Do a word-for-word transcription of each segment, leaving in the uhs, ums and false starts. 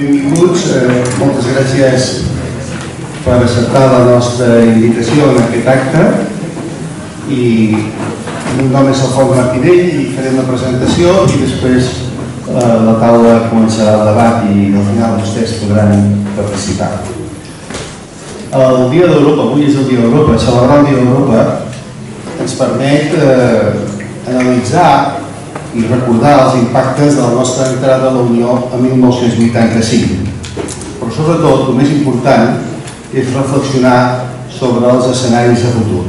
Benvinguts, eh, moltes gràcies per acceptar la nostra invitació en aquest acte i el meu nom és Alfons Martinell i faré una presentació i després eh, la taula començarà el debat i al final vostès podran participar. El Dia d'Europa, avui és el Dia d'Europa, celebrar el Dia d'Europa ens permet eh, analitzar i recordar els impactes de la nostra entrada a la Unió a mil nou-cents vuitanta-cinc. Però sobretot, el més important és reflexionar sobre els escenaris de futur.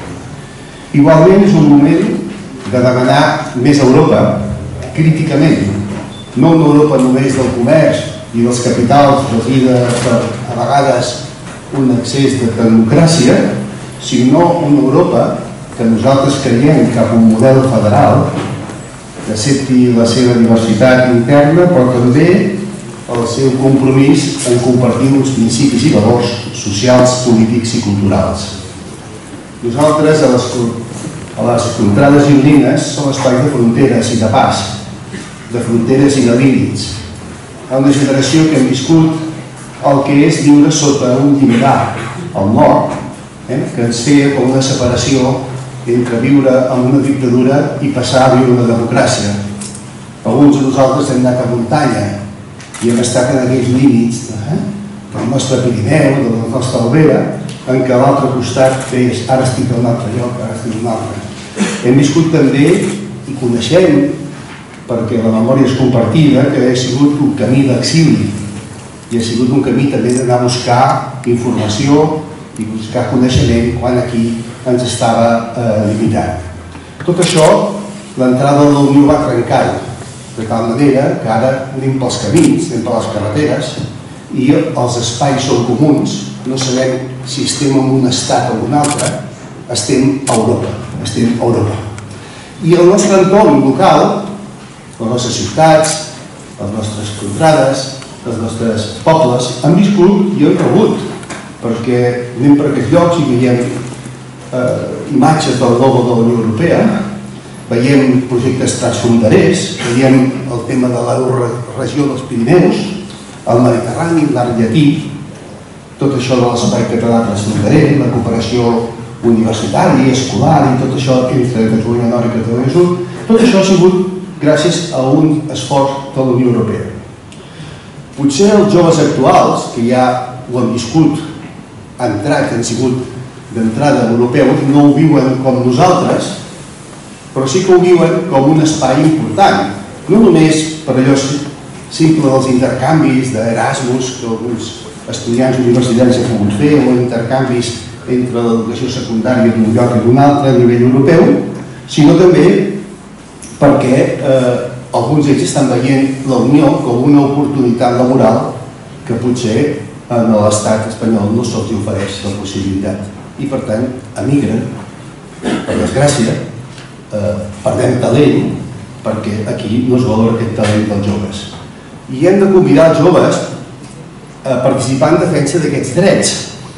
Igualment és un moment de demanar més Europa, críticament, no una Europa només del comerç i dels capitals regida per, a vegades, un excés de tecnocràcia, sinó una Europa que nosaltres creiem cap a un model federal que accepti la seva diversitat interna, però també el seu compromís en compartir uns principis i valors socials, polítics i culturals. Nosaltres, a les, a les contrades gironines, som espais de fronteres i de pas, de fronteres i de límits. Hi ha una generació que hem viscut el que és viure sota un llindar al nord, eh, que ens feia com una separació entre viure en una dictadura i passar a viure una democràcia. Alguns de nosaltres hem anat a muntanya i hem estat en aquells límits eh, del nostre Pirineu, de la nostra Albera, en què a l'altre costat deies, ara estic a un altre lloc, ara estic a un altre. Hem viscut també i coneixem, perquè la memòria és compartida, que ha sigut un camí d'exili i ha sigut un camí també d'anar a buscar informació i buscar coneixement quan aquí ens estava eh, limitat. Tot això, l'entrada de la Unió va trencar-ho, de tal manera que ara anem pels camins, anem per les carreteres i els espais són comuns, no sabem si estem en un estat o en un altre, estem a Europa, estem a Europa. I el nostre entorn local, les nostres ciutats, les nostres contrades, els nostres pobles, han viscut i han rebut, perquè anem per aquests llocs i veiem eh, imatges del logo de la Unió Europea, veiem projectes transfronterers, veiem el tema de l'euroregió dels Pirineus, el Mediterrani, l'art llatí, tot això de l'espai català transfronterer, la cooperació universitària, escolar i tot això entre Catalunya Nord i Catalunya Sud, tot això ha sigut gràcies a un esforç de la Unió Europea. Potser els joves actuals, que ja ho han viscut, han entrat, han sigut d'entrada europeus, no ho viuen com nosaltres, però sí que ho viuen com un espai important. No només per allò simple dels intercanvis d'Erasmus que alguns estudiants universitaris han pogut fer, o intercanvis entre l'educació secundària d'un lloc i d'un altre a nivell europeu, sinó també perquè eh, alguns d'ells estan veient la Unió com una oportunitat laboral que potser en l'estat espanyol no se'ls ofereix la possibilitat. I per tant, emigren, per desgràcia, eh, perdem talent, perquè aquí no es valora aquest talent dels joves. I hem de convidar els joves a participar en defensa d'aquests drets.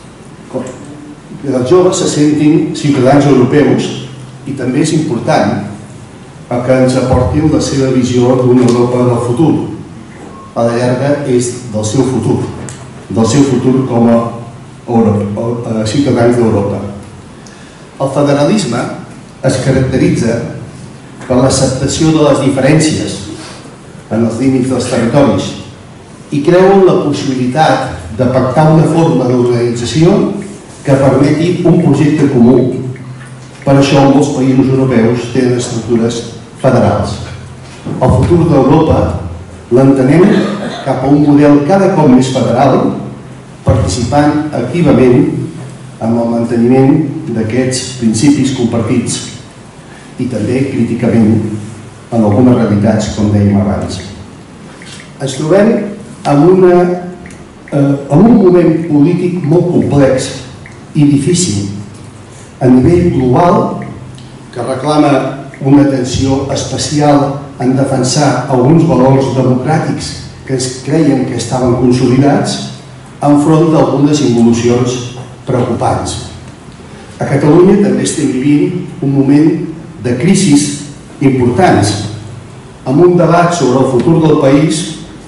Que els joves se sentin ciutadans europeus i també és important que ens aportin la seva visió d'una Europa del futur. A la llarga és del seu futur, del seu futur com a Europa, ciutadans d'Europa. El federalisme es caracteritza per l'acceptació de les diferències en els límits dels territoris i creuen la possibilitat de pactar una forma d'organització que permeti un projecte comú. Per això molts països europeus tenen estructures federals. El futur d'Europa l'entenem cap a un model cada cop més federal, participant activament en el manteniment d'aquests principis compartits i també críticament en algunes realitats, com dèiem abans. Ens trobem en, una, eh, en un moment polític molt complex i difícil a nivell global que reclama una atenció especial en defensar alguns valors democràtics que es creien que estaven consolidats enfront d'algunes involucions preocupants. A Catalunya també estem vivint un moment de crisis importants, amb un debat sobre el futur del país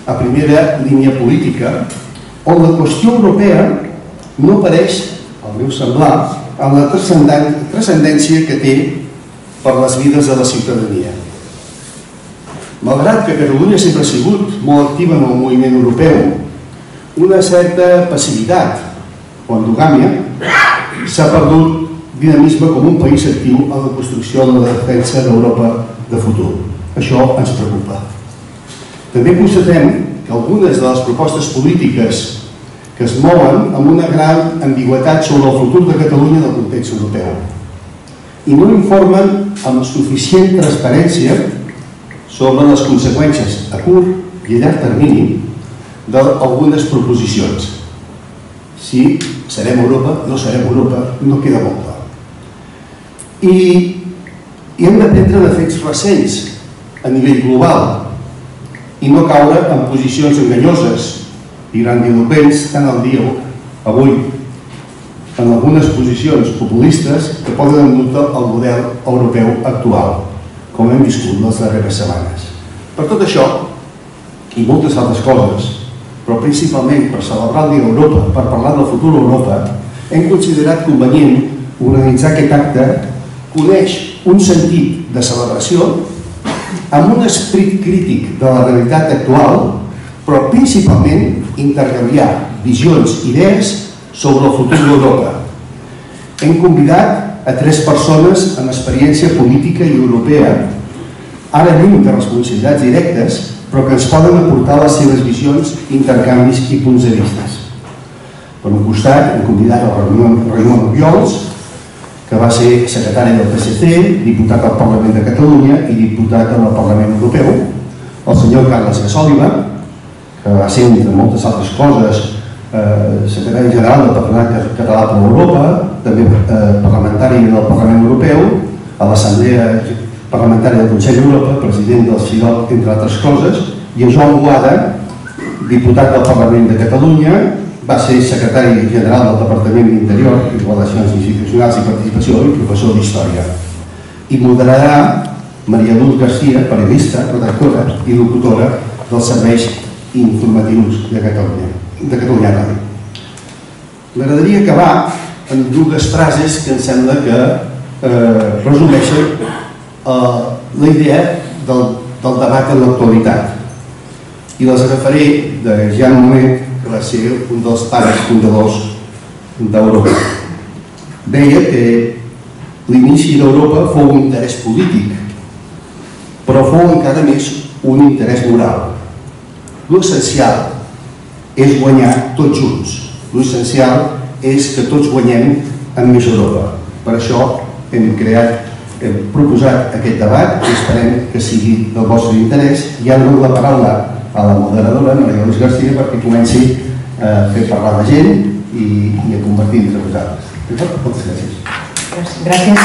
a primera línia política, on la qüestió europea no apareix, al meu semblar, en la transcendència que té per les vides de la ciutadania. Malgrat que Catalunya sempre ha sigut molt activa en el moviment europeu, una certa passivitat o endogàmia s'ha perdut dinamisme com un país actiu en la construcció de la defensa d'Europa de futur. Això ens preocupa. També constatem que algunes de les propostes polítiques que es mouen amb una gran ambigüitat sobre el futur de Catalunya del context europeu i no informen amb suficient transparència sobre les conseqüències a curt i a llarg termini d'algunes proposicions. Si serem Europa, no serem Europa, no queda molt clar. I hem de prendre de fets recents a nivell global i no caure en posicions enganyoses i grandiloqüents tant al dia avui en algunes posicions populistes que poden envoltar el model europeu actual, com hem viscut les darreres setmanes. Per tot això, i moltes altres coses, però principalment per celebrar el Dia d'Europa, per parlar del futur d'Europa, hem considerat convenient organitzar aquest acte que uneix un sentit de celebració amb un esperit crític de la realitat actual, però principalment intercanviar visions i idees sobre el futur d'Europa. Hem convidat a tres persones amb experiència política i europea, ara lluny de responsabilitats directes, però que ens poden aportar les seves visions, intercanvis i punts de vista. Per un costat, hem convidat el Ramon Obiols, que va ser secretari del P S C, diputat al Parlament de Catalunya i diputat al Parlament Europeu, el senyor Carles Gasòliba, que va ser, entre moltes altres coses, secretari general del Patronat Català per l'Europa, també parlamentari del Parlament Europeu, a l'Assemblea Parlamentària del Consell d'Europa, president del CIDOC, entre altres coses, i en Joan Boada, diputat del Parlament de Catalunya, va ser secretari general del Departament d'Interior i Relacions Institucionals i Participació i professor d'Història. I moderarà Maria Luz García, periodista, redactora i locutora dels serveis informatius de Catalunya, de Catalunya Ràdio. M'agradaria acabar amb dues frases que em sembla que resumeixen la idea del debat en l'actualitat. I les agafaré de Jean Monnet, que va ser un dels pares fundadors d'Europa. Deia que l'inici d'Europa fou un interès polític, però fou encara més un interès moral. L'essencial és guanyar tots junts. L'essencial és que tots guanyem amb més Europa. Per això hem creat, hem proposat aquest debat i esperem que sigui del vostre interès. I ara dono la paraula a la moderadora, Maria Luz García, perquè comenci a fer parlar la gent i a convertir entre vosaltres. Moltes gràcies. Gràcies.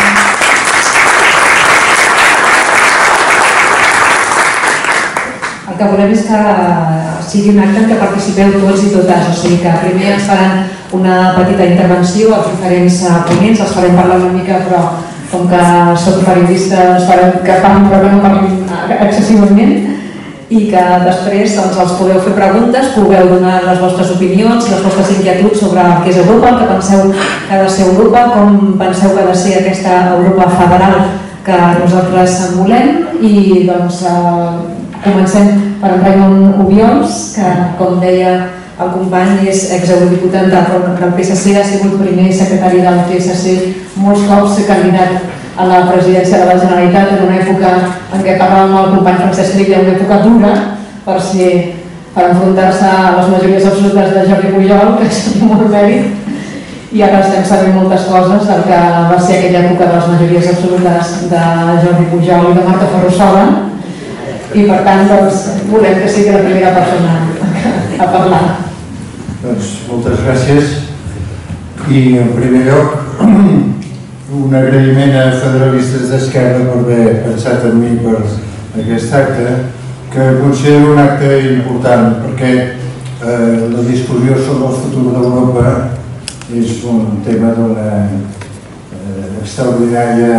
El que volem és que sigui un acte en què participeu tots i totes, o sigui que primer ens faran una petita intervenció als diferents ponents, els farem parlar una mica, però com que soc periodista ens farem que parlin però no parlin excessivament, i que després els podeu fer preguntes, pugueu donar les vostres opinions, les vostres inquietuds sobre què és Europa, el que penseu que ha de ser Europa, com penseu que ha de ser aquesta Europa federal que nosaltres en volem. I doncs comencem per en Ramon Obiols, que com deia el company és exeurodiputat del P S C, ha sigut primer secretari del P S C, molts cops candidat a la presidència de la Generalitat en una època en què parlàvem amb el company Francesc Trilla, una època dura per ser, per enfrontar-se a les majories absolutes de Jordi Pujol, que seria molt mèrit, i ara estem sabent moltes coses del que va ser aquella època de les majories absolutes de Jordi Pujol i de Marta Ferrusola, i per tant doncs, volem que sigui la primera persona a parlar. Doncs moltes gràcies i en primer lloc un agraïment a Federalistes d'Esquerra per haver pensat en mi per aquest acte, que considero un acte important perquè la discussió sobre el futur d'Europa és un tema d'una extraordinària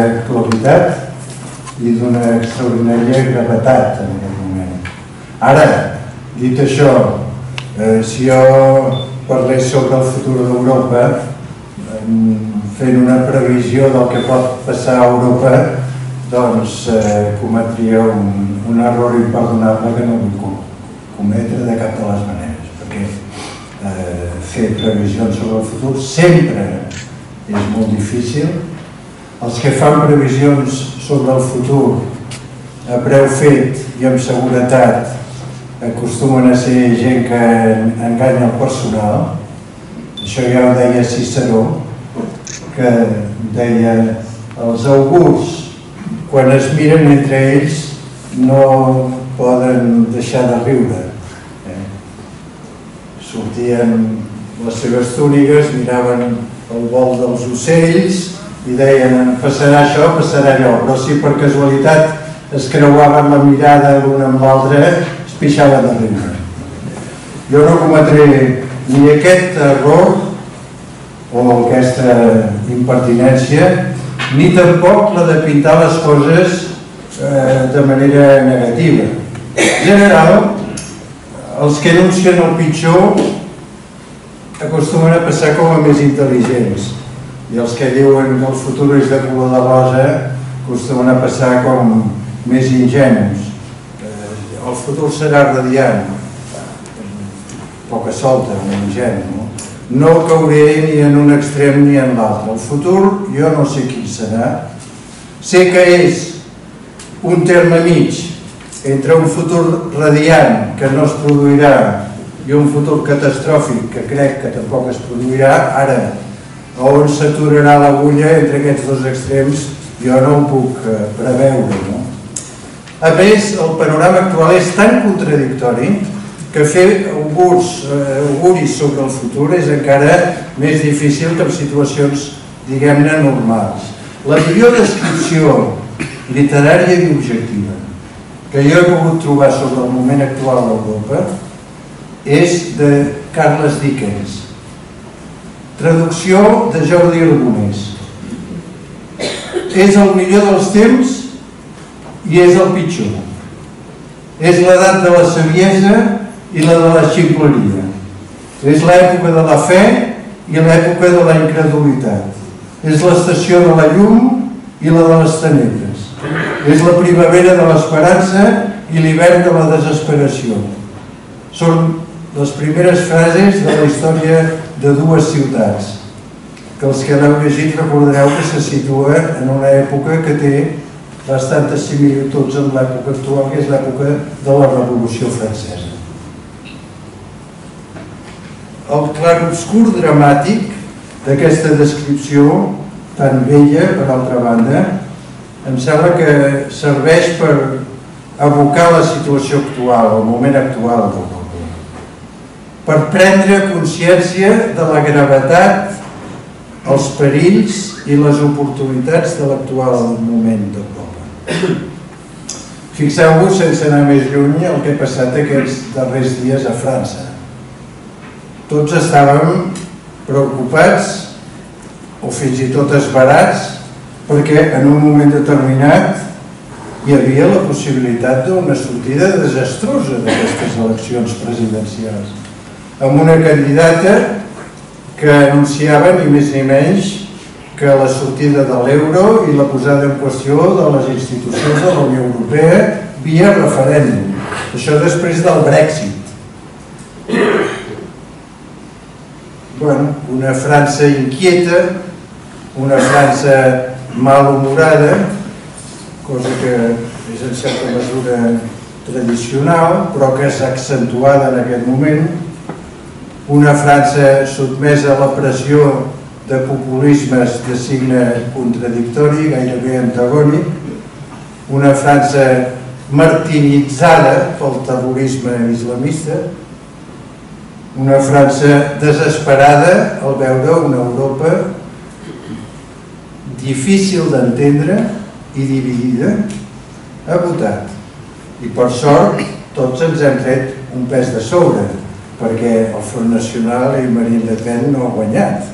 actualitat i d'una extraordinària gravetat en aquest moment. Ara, Dit això, si jo parlés sobre el futur d'Europa, fent una previsió del que pot passar a Europa, doncs cometria un error imperdonable que no vull cometre de cap de les maneres, perquè fer previsions sobre el futur sempre és molt difícil. Els que fan previsions sobre el futur a preu fet i amb seguretat acostumen a ser gent que enganya el personal. Això ja ho deia Ciceró, que deia els augurs, quan es miren entre ells, no poden deixar de riure. Sortien les seves túniques, miraven el vol dels ocells i deien passarà això, passarà allò, però si per casualitat es creuaven la mirada l'un amb l'altre, es pixaven de riure. Jo no cometré ni aquest error o aquesta impertinència, ni tampoc la de pintar les coses de manera negativa. En general, els que anuncien el pitjor acostumen a passar com a més intel·ligents, i els que diuen que el futur és de color de rosa acostumen a passar com més ingenus. El futur serà radiant, poca solta, un ingenu. No cauré ni en un extrem ni en l'altre. El futur, jo no sé quin serà. Sé que és un terme mig entre un futur radiant que no es produirà i un futur catastròfic que crec que tampoc es produirà. Ara, on s'aturarà l'agulla entre aquests dos extrems jo no ho puc preveure. A més, el panorama actual és tan contradictori que fer auguris sobre el futur és encara més difícil que en situacions, diguem-ne, normals. La millor descripció literària i objectiva que jo he pogut trobar sobre el moment actual d'Europa és de Charles Dickens. Traducció de Jordi Aragonès. És el millor dels temps i és el pitjor. És l'edat de la saviesa i la de la ximpleria. És l'època de la fe i l'època de la incredulitat. És l'estació de la llum i la de les tenebres. És la primavera de l'esperança i l'hivern de la desesperació. Són les primeres frases de la història de dues ciutats, que els que l'heu llegit recordareu que se situa en una època que té bastantes similituds amb l'època actual, que és l'època de la Revolució Francesa. El clarobscur dramàtic d'aquesta descripció, tan bella, per altra banda, em sembla que serveix per evocar la situació actual, el moment actual d'Europa, per prendre consciència de la gravetat, els perills i les oportunitats de l'actual moment d'Europa. Fixeu-vos, sense anar més lluny, el que ha passat aquests darrers dies a França. Tots estàvem preocupats o fins i tot esverats perquè en un moment determinat hi havia la possibilitat d'una sortida desastrosa d'aquestes eleccions presidencials, amb una candidata que anunciava ni més ni menys que la sortida de l'euro i la posada en qüestió de les institucions de la Unió Europea via referèndum. Això després del Brexit. Bueno, una França inquieta, una França malhumorada, cosa que és en certa mesura tradicional, però que s'ha accentuada en aquest moment, una França sotmesa a la pressió de populismes de signe contradictori, gairebé antagònic, una França martiritzada pel terrorisme islamista, una França desesperada al veure una Europa difícil d'entendre i dividida, ha votat. I per sort tots ens hem tret un pes de sobre, perquè el Front Nacional i Marine Le Pen no ha guanyat.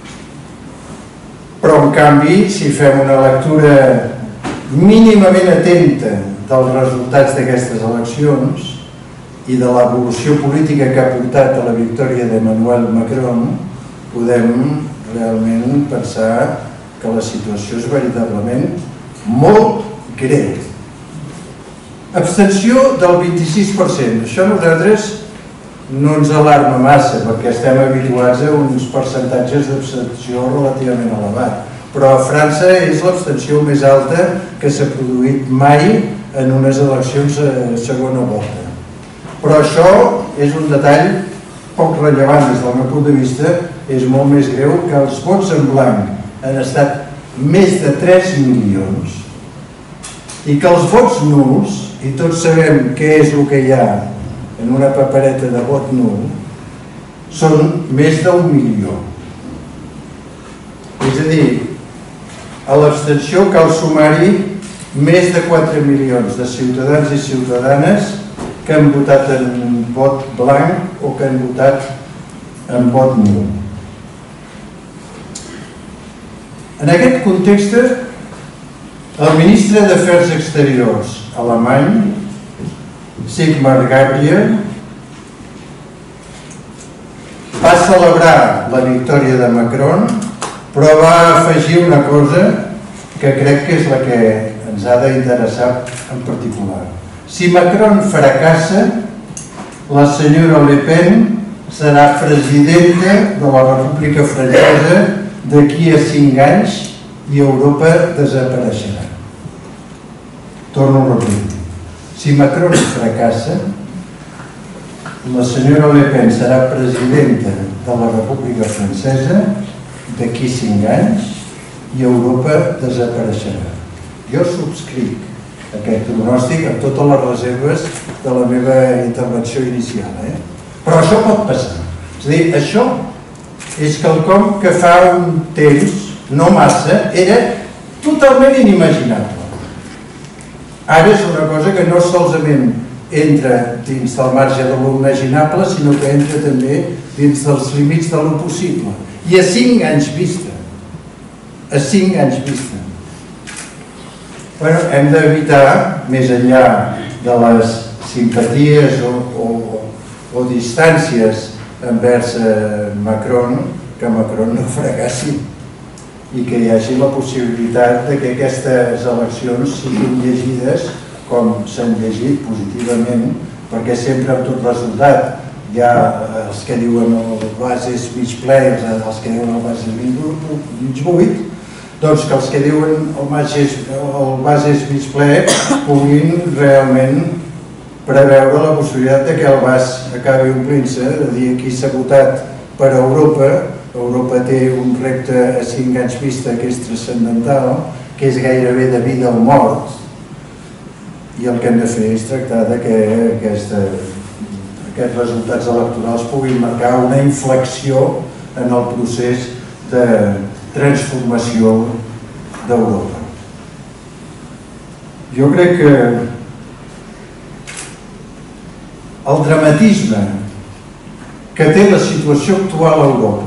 Però en canvi, si fem una lectura mínimament atenta dels resultats d'aquestes eleccions i de l'evolució política que ha portat a la victòria d'Emmanuel Macron, podem realment pensar que la situació és veritablement molt greu. Abstenció del vint-i-sis per cent. Això a nosaltres no ens alarma massa, perquè estem habituats a uns percentatges d'abstenció relativament elevats. Però a França és l'abstenció més alta que s'ha produït mai en unes eleccions a segona volta. Però això és un detall poc rellevant des del meu punt de vista, és molt més greu que els vots en blanc han estat més de tres milions i que els vots nuls, i tots sabem què és el que hi ha en una papereta de vot nul, són més d'un milió. És a dir, a l'abstenció cal sumar-hi més de quatre milions de ciutadans i ciutadanes que han votat en vot blanc o que han votat en vot nul. En aquest context, el ministre d'Afers Exteriors alemany, Sigmar Gabriel, va celebrar la victòria de Macron, però va afegir una cosa que crec que és la que ens ha d'interessar en particular. Si Macron fracassa, la senyora Le Pen serà presidenta de la República Francesa d'aquí a cinc anys i Europa desapareixerà. Torno a repetir. Si Macron fracassa, la senyora Le Pen serà presidenta de la República Francesa d'aquí cinc anys i Europa desapareixerà. Jo subscric aquest pronòstic amb totes les reserves de la meva intervenció inicial. Eh? Però això pot passar. És a dir, això és quelcom que fa un temps, no massa, era totalment inimaginable. Ara és una cosa que no solament entra dins del marge de l'imaginable, sinó que entra també dins dels límits de lo possible. I a cinc anys vista. A cinc anys vista. Bueno, hem d'evitar, més enllà de les simpaties o, o, o distàncies envers eh, Macron, que Macron no fracassi i que hi hagi la possibilitat de que aquestes eleccions siguin llegides com s'han llegit positivament, perquè sempre amb tot resultat hi ha els que diuen el bases mig ple i els que diuen el bases mig buit, doncs que els que diuen el bases mig ple puguin realment preveure la possibilitat que el vas acabi omplint-se, de dir aquí s'ha votat per Europa. Europa té un repte a cinc anys vista que és transcendental, que és gairebé de vida o mort, i el que hem de fer és tractar que aquests resultats electorals puguin marcar una inflexió en el procés de transformació d'Europa. Jo crec que el dramatisme que té la situació actual a Europa,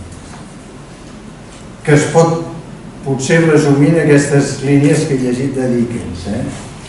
que es pot potser resumir en aquestes línies que he llegit de Dickens, eh?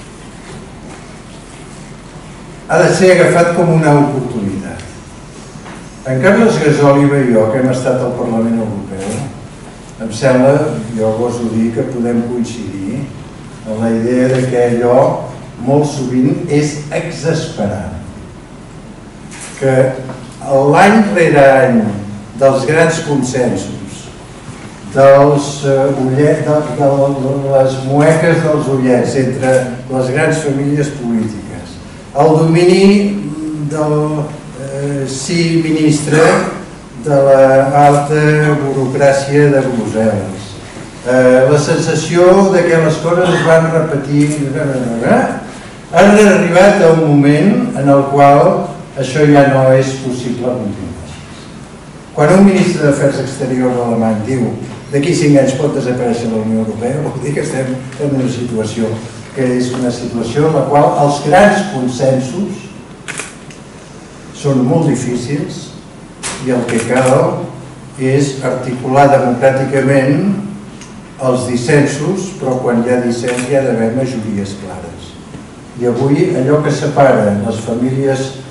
ha de ser agafat com una oportunitat. En Carles Gasòliba i jo, que hem estat al Parlament Europeu, em sembla, jo goso dir, que podem coincidir en la idea de que allò molt sovint és exasperant. Que l'any rere any dels grans consensos, dels ullets, de les mueques dels ullets entre les grans famílies polítiques, el domini del sí ministre de l'alta burocràcia de Brussel·les, la sensació que les coses es van repetir, han arribat a un moment en el qual això ja no és possible continuar. Quan un ministre d'Afers Exteriors alemany diu d'aquí cinc anys pot desaparèixer la Unió Europea, vol dir que estem en una situació que és una situació en la qual els grans consensos són molt difícils i el que cal és articular democràticament els dissensos, però quan hi ha dissens hi ha d'haver majories clares. I avui allò que separa les famílies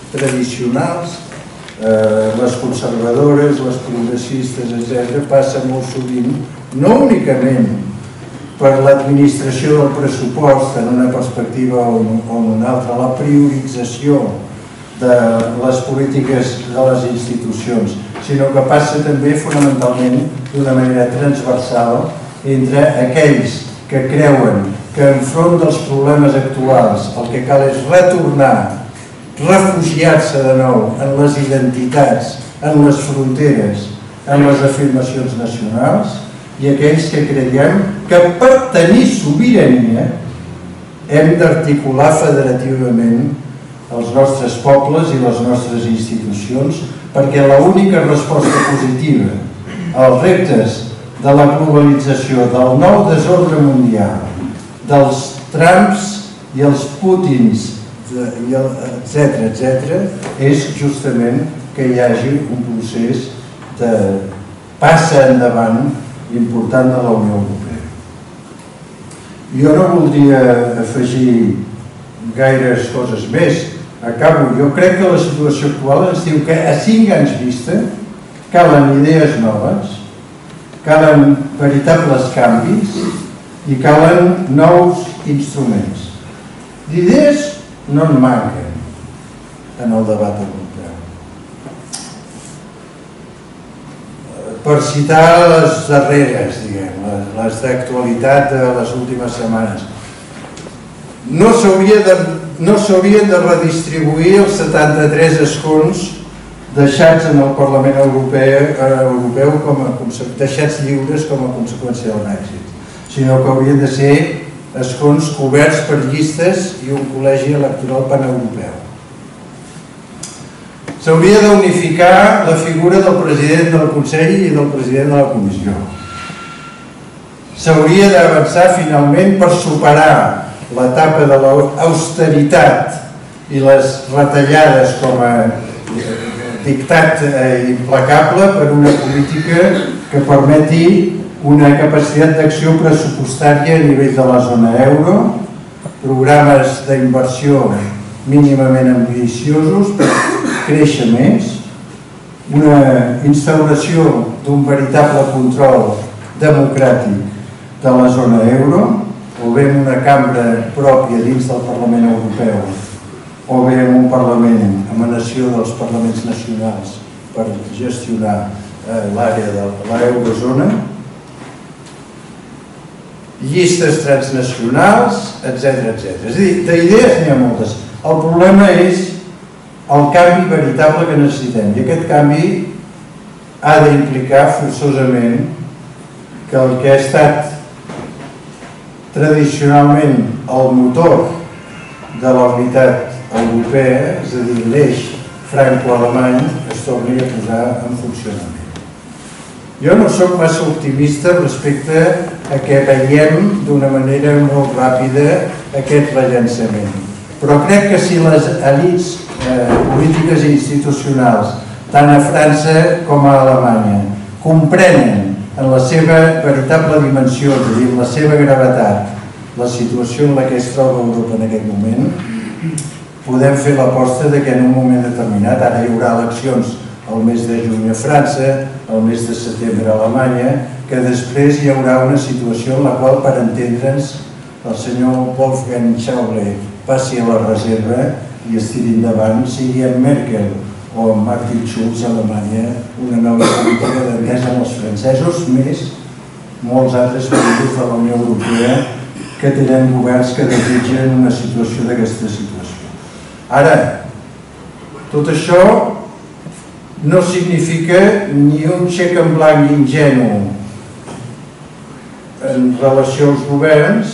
tradicionals, les conservadores, les progressistes, etcètera, passa molt sovint, no únicament per l'administració del pressupost en una perspectiva o en una altra, la priorització de les polítiques de les institucions, sinó que passa també fonamentalment d'una manera transversal entre aquells que creuen que enfront dels problemes actuals el que cal és retornar, refugiar-se de nou en les identitats, en les fronteres, en les afirmacions nacionals, i aquells que creiem que per tenir sobirania hem d'articular federativament els nostres pobles i les nostres institucions, perquè l'única resposta positiva als reptes de la globalització, del nou desordre mundial, dels Trumps i els Putins, etcètera, etcètera, és justament que hi hagi un procés de passa endavant important de la Unió Europea. Jo no voldria afegir gaires coses més. Acabo. Jo crec que la situació actual ens diu que a cinc anys vista calen idees noves, calen veritables canvis i calen nous instruments. D'idees no en manquen en el debat europeu. Per citar les darreres, diguem, les d'actualitat de les últimes setmanes, no s'haurien de redistribuir els setanta-tres escons deixats en el Parlament Europeu, deixats lliures com a conseqüència del Brexit, sinó que haurien de ser escons coberts per llistes i un col·legi electoral paneuropeu. S'hauria d'unificar la figura del president del Consell i del president de la Comissió. S'hauria d'avançar finalment per superar l'etapa de l'austeritat i les retallades com a dictat implacable per una política que permeti una capacitat d'acció pressupostària a nivell de la zona euro, programes d'inversió mínimament ambiciosos per créixer més, una instauració d'un veritable control democràtic de la zona euro, o bé amb una cambra pròpia dins del Parlament Europeu, o bé amb un Parlament, emanació dels parlaments nacionals per gestionar l'àrea de l'eurozona, llistes transnacionals, etcètera, etcètera. És a dir, d'idees n'hi ha moltes. El problema és el canvi veritable que necessitem, i aquest canvi ha d'implicar forçosament que el que ha estat tradicionalment el motor de la unitat europea, és a dir, l'eix franco-alemany, es torni a posar en funcionament. Jo no soc massa optimista respecte a que veiem d'una manera molt ràpida aquest rellançament. Però crec que si les elits polítiques i institucionals, tant a França com a Alemanya, comprenen en la seva veritable dimensió, és a dir, en la seva gravetat, la situació en la que es troba Europa en aquest moment, podem fer l'aposta que en un moment determinat, ara hi haurà eleccions el mes de juny a França, el mes de setembre a Alemanya, que després hi haurà una situació en la qual, per entendre'ns, el senyor Wolfgang Schäuble passi a la reserva i es tiri endavant, sigui amb Merkel o amb Martin Schulz a Alemanya, una nova política d'entesa amb els francesos, més molts altres països de la Unió Europea que tenen governs que desitgen una situació d'aquesta situació. Ara, tot això no significa ni un xec en blanc ingenu en relació als governs,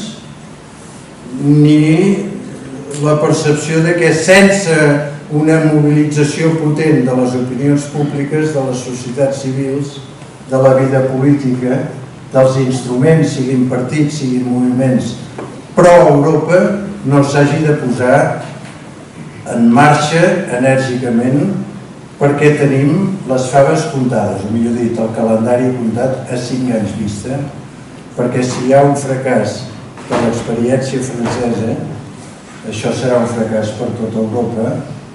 ni la percepció de que sense una mobilització potent de les opinions públiques, de les societats civils, de la vida política, dels instruments, siguin partits, siguin moviments pro-Europa, no s'hagi de posar en marxa enèrgicament, perquè tenim les faves comptades, o millor dit, el calendari comptat a cinc anys vista, perquè si hi ha un fracàs de l'experiència francesa, això serà un fracàs per tota Europa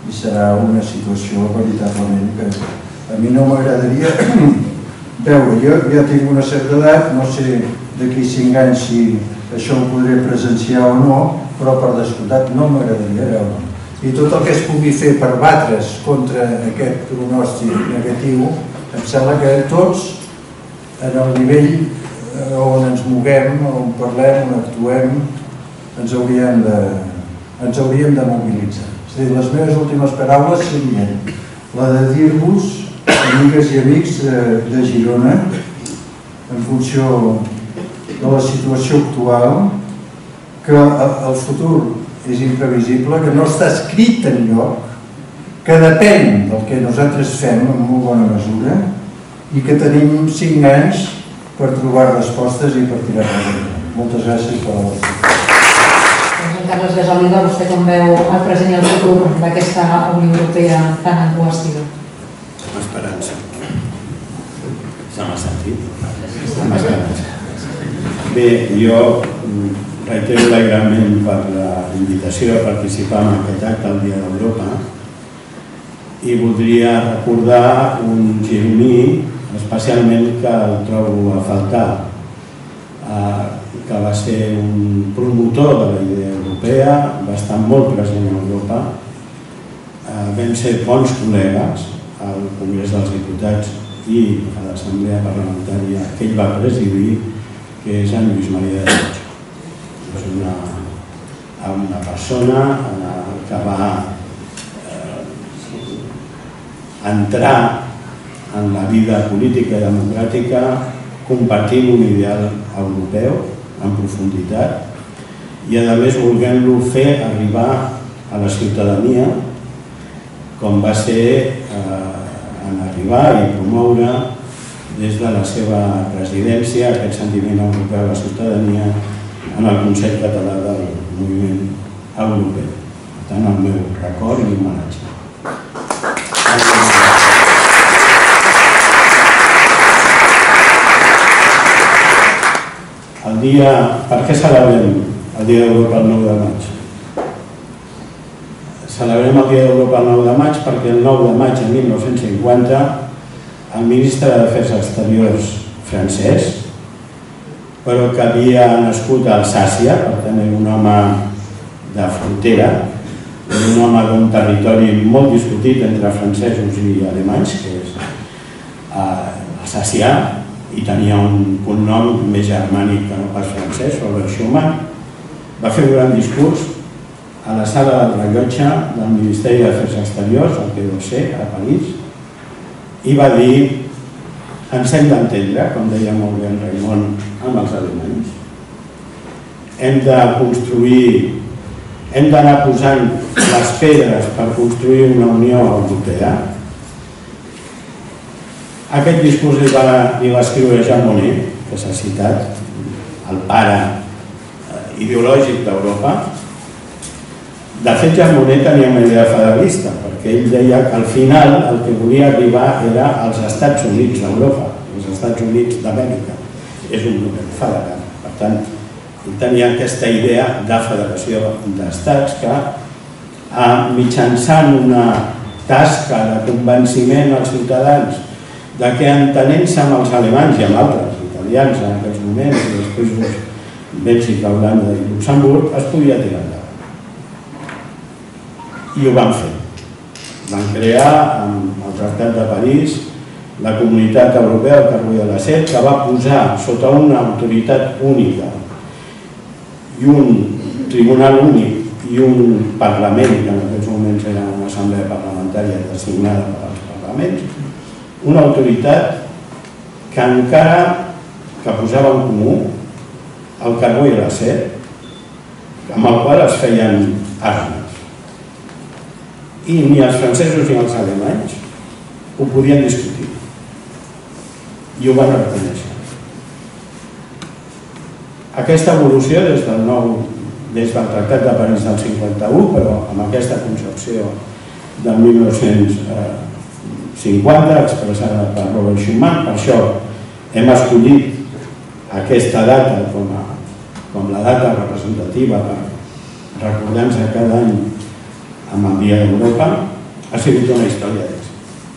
i serà una situació veritablement que a mi no m'agradaria veure. Jo ja tinc una certa edat, no sé d'aquí cinc anys si això ho podré presenciar o no, però per descomptat no m'agradaria veure. I tot el que es pugui fer per batre's contra aquest pronòstic negatiu, em sembla que tots, en el nivell on ens moguem, on parlem, on actuem, ens hauríem de, ens hauríem de mobilitzar. És a dir, les meves últimes paraules serien la de dir-vos, amigues i amics de Girona, en funció de la situació actual, que el futur és imprevisible, que no està escrit enlloc, que depèn del que nosaltres fem en molt bona mesura i que tenim cinc anys per trobar respostes i per tirar-les endavant. Moltes gràcies per la vostra. Doncs, Carles Gasoliva, vostè com veu el present i el futur d'aquesta Unió Europea tan en qüestió? Amb esperança. Se m'ha sentit? Amb esperança. Bé, jo reitero l'agraïment per la invitació a participar en aquest acte al Dia d'Europa i voldria recordar un gironí especialment que el trobo a faltar, que va ser un promotor de la idea europea, va estar molt present a Europa, vam ser bons col·legues al Congrés dels Diputats i a l'Assemblea Parlamentària que ell va presidir, que és en Lluís Maria de Puig. És una, una persona que va eh, entrar en la vida política i democràtica compartint un ideal europeu en profunditat i a més volent-lo fer arribar a la ciutadania com va ser eh, en arribar i promoure des de la seva presidència aquest sentiment europeu a la ciutadania en el Consell Català del Moviment Europeu. Per tant, el meu record i homenatge. El dia... Per què celebrem el Dia d'Europa el nou de maig? Celebrem el Dia d'Europa el nou de maig perquè el nou de maig de mil nou-cents cinquanta el ministre d'Afers Exteriors francès, però que havia nascut a Alsàcia, per tant era un home de frontera, era un home d'un territori molt discutit entre francesos i alemanys, que és alsacià, i tenia un cognom més germànic que no pas francès, Robert Schuman. Va fer un gran discurs a la sala del rellotge del Ministeri d'Afers Exteriors, al Quai d'Orsay, a París, i va dir: ens hem d'entendre, com deia molt bé en Raimon, amb els alemanys. Hem de construir, hem d'anar posant les pedres per construir una Unió Europea. Aquest discurs li va, li va escriure Jean Monnet, que s'ha citat, el pare ideològic d'Europa. De fet, Jean Monnet tenia una idea federalista, perquè ell deia que al final el que volia arribar era als Estats Units d'Europa, els Estats Units d'Amèrica. És un model federal. Per tant, ell tenia aquesta idea de federació d'estats que, mitjançant una tasca de convenciment als ciutadans de que entenent-se amb els alemanys i amb altres italians en aquells moments, i després Bèlgica, Holanda i Luxemburg, es podia tirar endavant. I ho van fer. Van crear, amb el Tractat de París, la Comunitat Europea del Carbó i de l'Acer, que va posar sota una autoritat única i un tribunal únic i un Parlament, que en aquests moments era una assemblea parlamentària designada per als parlaments, una autoritat que encara que posava en comú el carbó i l'acer, amb el qual es feien armes. I ni els francesos ni els alemanys ho podien discutir. I ho van reconèixer. Aquesta evolució des del nou, des del Tractat de París del cinquanta-u, però amb aquesta concepció del mil nou-cents cinquanta, expressada per Robert Schuman, per això hem escollit aquesta data com, a, com la data representativa per recordar-nos cada any amb el Dia d'Europa, ha sigut una història d'èxit.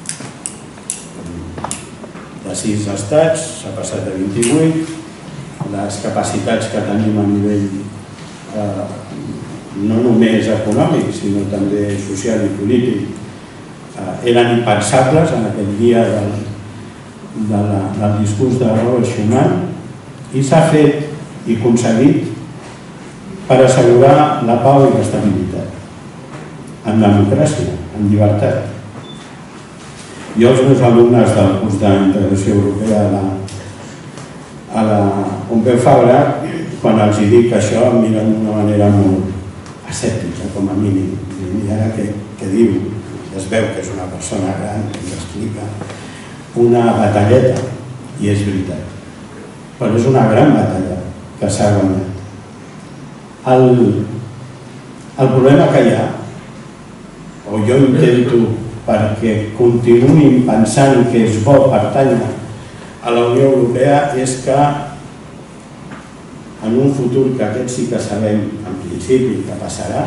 De sis estats s'ha passat a vint-i-vuit, les capacitats que tenim a nivell eh, no només econòmic, sinó també social i polític, eh, eren impensables en aquell dia del, de la, del discurs de Robert Schuman, i s'ha fet i aconseguit per assegurar la pau i l'estabilitat, en democràcia, en llibertat. Jo, els meus alumnes del curs d'integració europea a la, a la Pompeu Fabra, quan els dic això, em miren d'una manera molt escèptica, com a mínim. I ara què, què diu? Es veu que és una persona gran que ens explica una batalleta, i és veritat. Però és una gran batalla que s'ha guanyat. El, el problema que hi ha, o jo intento perquè continuïn pensant que és bo pertànyer a la Unió Europea, és que en un futur, que aquest sí que sabem en principi que passarà,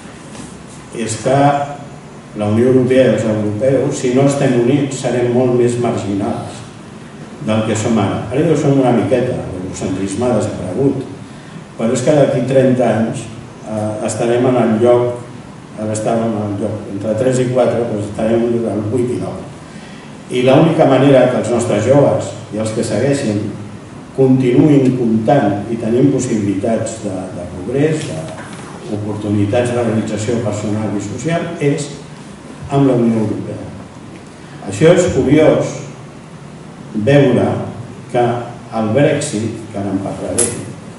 és que la Unió Europea i els europeus, si no estem units, serem molt més marginals del que som ara. Ara ja som una miqueta, l'eurocentrisme ha desaparegut, però és que d'aquí trenta anys eh, estarem en el lloc, ara estàvem en el lloc entre tres i quatre, doncs estarem al vuit i nou. I l'única manera que els nostres joves i els que segueixin continuïn comptant i tenint possibilitats de, de progrés, d'oportunitats de realització personal i social, és amb la Unió Europea. Això és curiós veure que el Brexit, que ara en parlaré,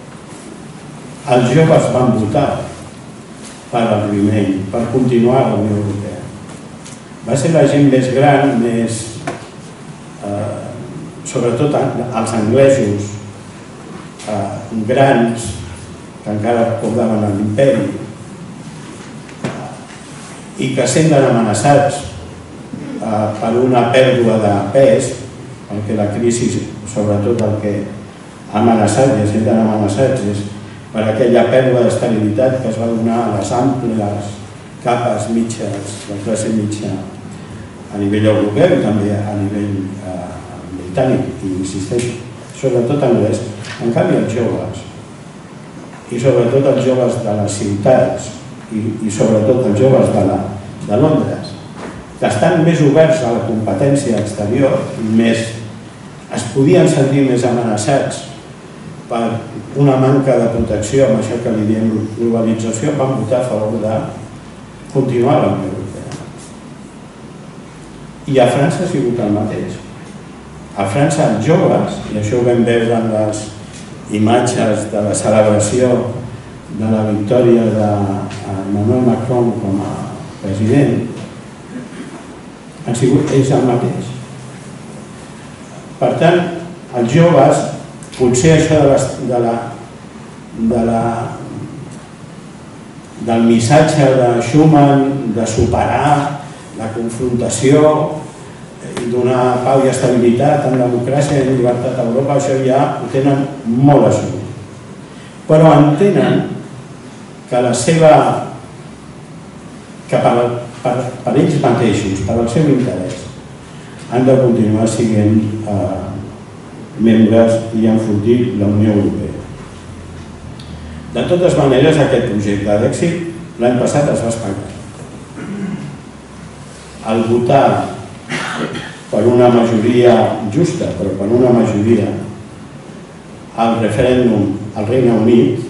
els joves van votar per al Remain, per continuar a la Unió Europea. Va ser la gent més gran, més, eh, sobretot els anglesos eh, grans, que encara recordaven l'imperi, eh, i que senten amenaçats eh, per una pèrdua de pes, perquè la crisi, sobretot el que ha amenaçat i es senten amenaçats, és per aquella pèrdua d'estabilitat que es va donar a les àmplies capes mitges, la classe mitja a nivell europeu i també a nivell eh, britànic, i insisteixo, sobretot anglès. En canvi, els joves, i sobretot els joves de les ciutats, i, i sobretot els joves de, la, de Londres, que estan més oberts a la competència exterior, més, es podien sentir més amenaçats per una manca de protecció, amb això que li diem globalització, van votar a favor de continuar a la Unió Europea. I a França ha sigut el mateix. A França, els joves, i això ho vam veure en les imatges de la celebració de la victòria d'Emmanuel Macron com a president, han sigut ells el mateix. Per tant, els joves, potser això de la, de la, de la, del missatge de Schuman de superar la confrontació i donar pau i estabilitat en democràcia i en llibertat a Europa, això ja ho tenen molt assumit. Però entenen que la seva, que per, per, per ells mateixos, per al seu interès, han de continuar sent eh, membres i enfortir la Unió Europea. De totes maneres, aquest projecte d'èxit l'any passat es va espatllar. Al votar per una majoria justa, però per una majoria al referèndum al Regne Unit,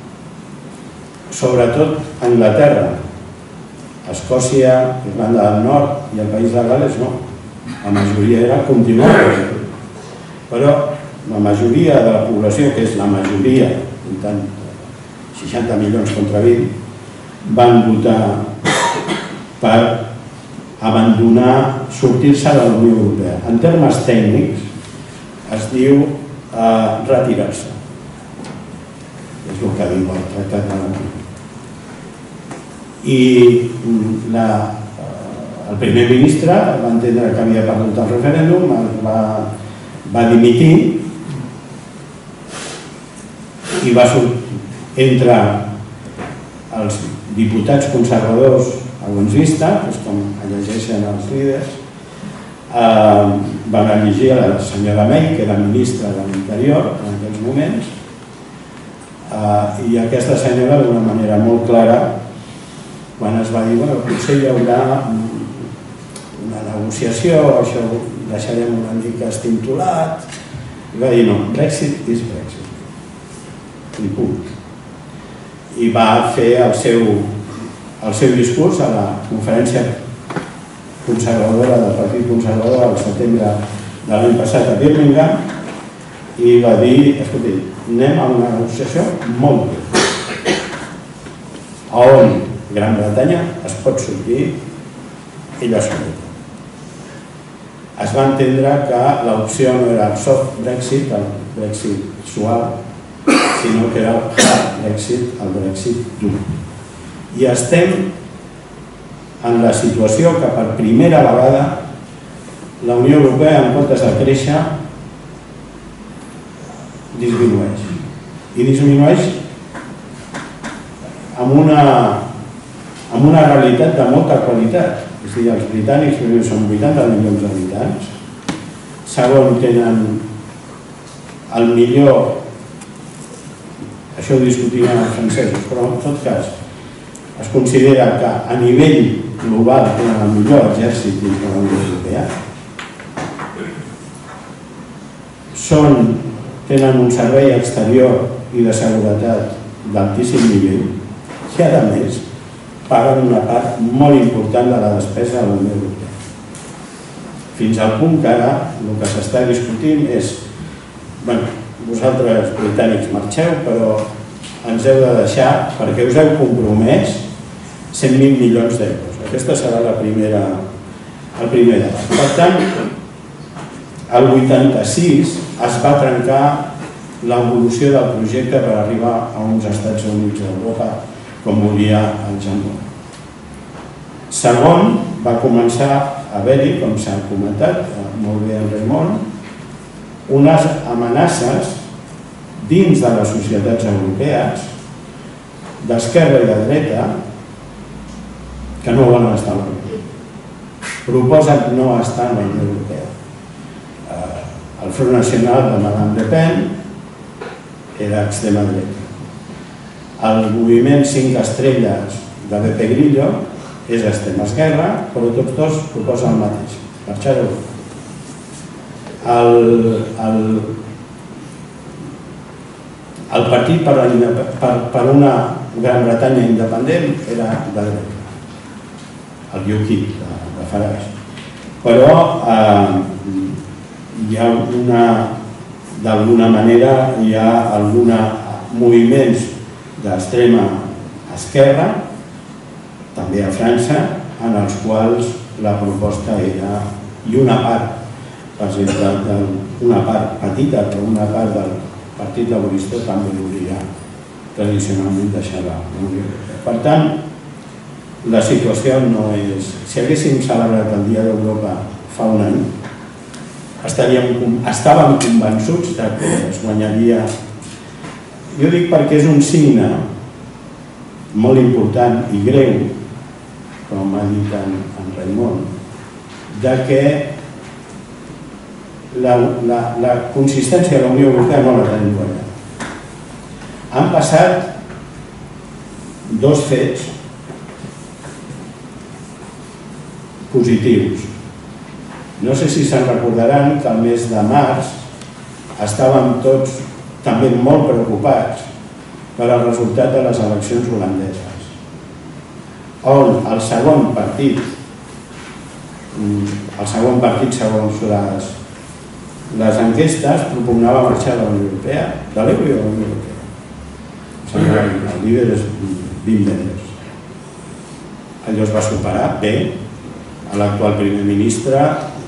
sobretot Anglaterra, Escòcia, Irlanda del Nord i el País de Gales no. La majoria era continuar. Però la majoria de la població, que és la majoria, tant seixanta milions contra vint, van votar per abandonar, sortir-se de la Unió Europea. En termes tècnics es diu eh, retirar-se. És el que diu el Tractat de la Unió. I la, el primer ministre va entendre que havia perdut el referèndum, va va dimitir i va entrar els diputats conservadors a bons vista, com llegeixen els líders, van elegir a la senyora May, que era ministra de l'Interior en aquells moments, i aquesta senyora d'una manera molt clara, quan es va dir que potser hi haurà una negociació, això ho deixarem una mica estintolat, i va dir no, Brexit és Brexit, i punt. I va fer el seu el seu discurs a la conferència conservadora del Partit Conservador al setembre de l'any passat a Birmingham i va dir, escolti, anem a una negociació molt bé, on Gran Bretanya es pot sortir ella sola. Es va entendre que l'opció no era el soft Brexit, el Brexit suau, sinó que era el hard Brexit, el Brexit dur. I estem en la situació que per primera vegada la Unió Europea, en comptes de créixer, disminueix. I disminueix amb una, amb una realitat de molta qualitat. És a dir, els britànics primer són vuitanta milions d'habitants, segon tenen el millor, això ho discutim amb els francesos, però en tot cas es considera que a nivell global tenen el millor exèrcit dins de la Unió Europea. Són, tenen un servei exterior i de seguretat d'altíssim nivell i a més paguen una part molt important de la despesa de la Unió Europea. Fins al punt que ara el que s'està discutint és bueno, vosaltres britànics marxeu, però ens heu de deixar perquè us heu compromès cent mil milions d'euros. Aquesta serà la primera, el primer debat. Per tant, el vuitanta-sis es va trencar l'evolució del projecte per arribar a uns Estats Units d'Europa com volia el Jean Monnet. Segon, va començar a haver-hi, com s'ha comentat molt bé en Raimon, unes amenaces dins de les societats europees d'esquerra i de dreta que no volen estar a la Unió. Proposen no estar a la Unió Europea. El Front Nacional de Madame Le Pen era extrema dreta. El moviment cinc estrelles de Beppe Grillo és extrema esquerra, però tots dos proposen el mateix, marxar d'Europa. El, el, el partit per, per, per una Gran Bretanya independent era de dreta, el U KIP de, de Farage. Però eh, hi ha una, d'alguna manera, hi ha alguns moviments d'extrema esquerra, també a França, en els quals la proposta era, i una part, per exemple, una part petita, però una part del Partit Laborista també volia tradicionalment deixar la Unió Europea. Per tant, la situació no és... Si haguéssim celebrat el Dia d'Europa fa un any, estaríem, estàvem convençuts que es guanyaria. Jo dic perquè és un signe molt important i greu, com ha dit en, en Raimon, de que la, la, la consistència de la Unió Europea no la tenim guanyada. Han passat dos fets positius. No sé si se'n recordaran que el mes de març estàvem tots també molt preocupats per al resultat de les eleccions holandeses, on el segon partit, el segon partit segons les, les enquestes, propugnava marxar de la Unió Europea, de l'euro i de la Unió Europea. El líder és Wim Wenders. Allò es va superar bé, l'actual primer ministre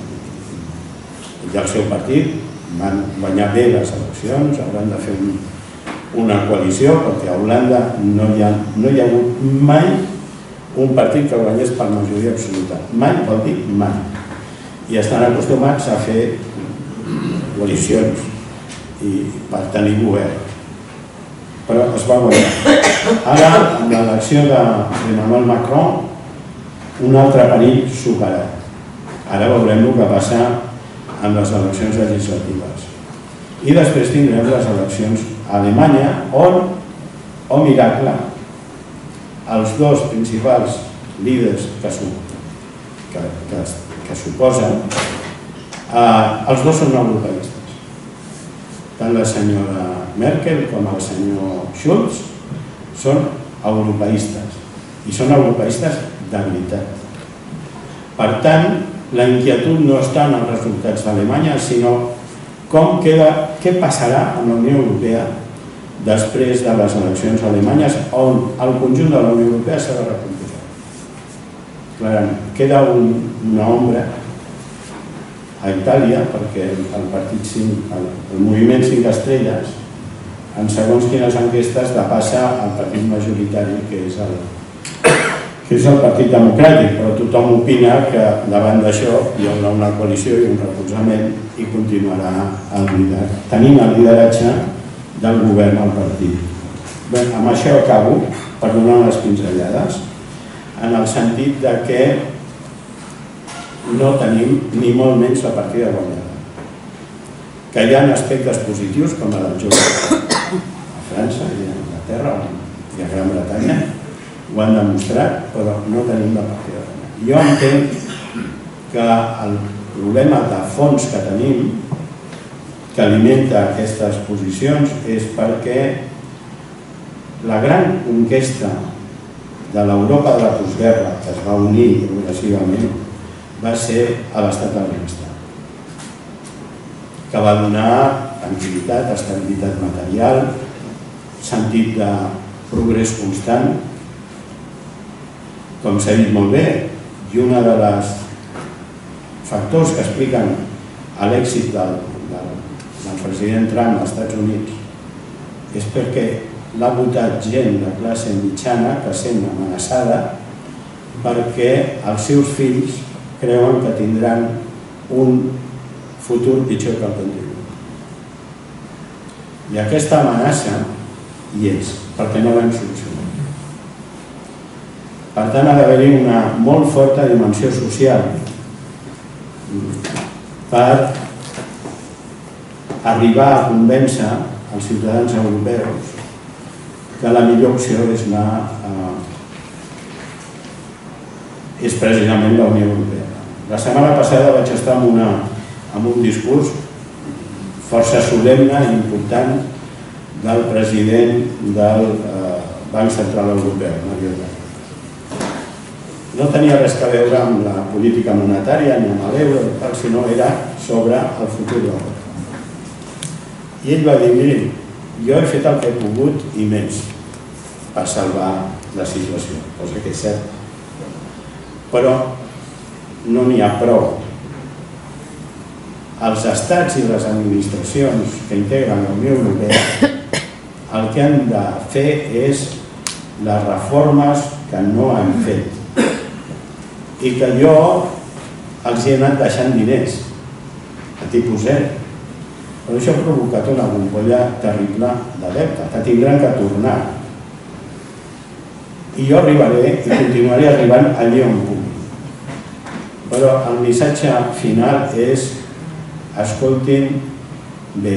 i el seu partit van guanyar bé les eleccions, hauran de fer un, una coalició, perquè a Holanda no hi ha, no hi ha hagut mai un partit que guanyés per majoria absoluta. Mai vol dir mai. I estan acostumats a fer coalicions i per tenir govern. però es va guanyar. Ara, amb l'elecció d'Emmanuel Macron, un altre perill superat. Ara veurem el que passa amb les eleccions legislatives. I després tindrem les eleccions a Alemanya, on, oh miracle, els dos principals líders que, que, que, que suposen, eh, els dos són europeistes. Tant la senyora Merkel com el senyor Schulz són europeistes, i són europeistes de veritat. Per tant, la inquietud no està en els resultats d'Alemanya, sinó com queda, què passarà amb la Unió Europea després de les eleccions alemanyes, on el conjunt de la Unió Europea s'ha de recomposar. Clarament, queda un, una ombra a Itàlia, perquè el partit cinc, el, el moviment cinc estrelles, en segons quines enquestes, depassa el partit majoritari, que és el, que és el Partit Democràtic, però tothom opina que davant d'això hi haurà una coalició i un recolzament i continuarà el lider, tenint el lideratge del govern al partit. Bé, amb això acabo, per donar unes pinzellades, en el sentit de que no tenim ni molt menys la partida guanyada. Que hi ha aspectes positius, com el del jove a França i a Anglaterra i a Gran Bretanya, ho han demostrat, però no tenim la partida guanyada. Jo entenc que el problema de fons que tenim, que alimenta aquestes posicions, és perquè la gran conquesta de l'Europa de la postguerra, que es va unir progressivament, va ser a l'estat del benestar, que va donar tranquil·litat, estabilitat material, sentit de progrés constant, com s'ha dit molt bé, i un dels factors que expliquen l'èxit del, del, del president Trump als Estats Units és perquè l'ha votat gent de classe mitjana que sent amenaçada perquè els seus fills creuen que tindran un futur pitjor que el que tindran. I aquesta amenaça hi és, perquè no l'hem solucionat. Per tant, ha d'haver-hi una molt forta dimensió social per arribar a convèncer els ciutadans europeus que la millor opció és anar a... és precisament la Unió Europea. La setmana passada vaig estar en, una, en un discurs força solemne i important del president del eh, Banc Central Europeu, Mario Draghi. No tenia res a veure amb la política monetària ni amb l'euro, sinó era sobre el futur de l'Europa. I ell va dir, miri, jo he fet el que he pogut i més per salvar la situació, cosa que és cert. Però no n'hi ha prou. Els estats i les administracions que integren la Unió Europea el que han de fer és les reformes que no han fet i que jo els he anat deixant diners a tipus zero. Però això ha provocat una bombolla terrible de deute, que tindran que tornar. I jo arribaré i continuaré arribant allí on puc. Però el missatge final és: escoltin bé.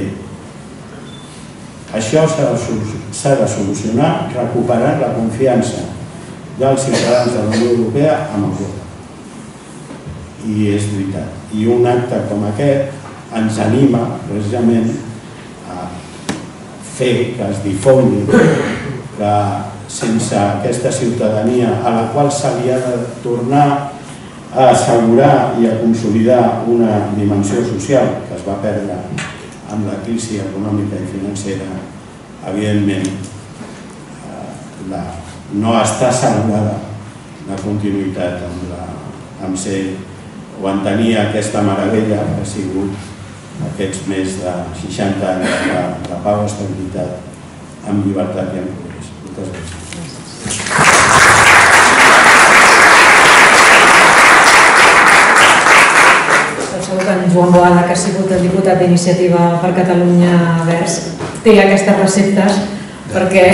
Això s'ha de solucionar recuperant la confiança dels ciutadans de la Unió Europea en Europa. I és veritat. I un acte com aquest ens anima precisament a fer que es difongui que sense aquesta ciutadania a la qual se li ha de tornar a assegurar i a consolidar una dimensió social que es va perdre amb la crisi econòmica i financera, evidentment no està assegurada la continuïtat amb ser o en tenir aquesta meravella que ha sigut aquests més de seixanta anys de pau, estabilitat, amb llibertat i amb progrés. Moltes gràcies. En Joan Boada, que ha sigut el diputat d'Iniciativa per Catalunya Verds, té aquestes receptes perquè,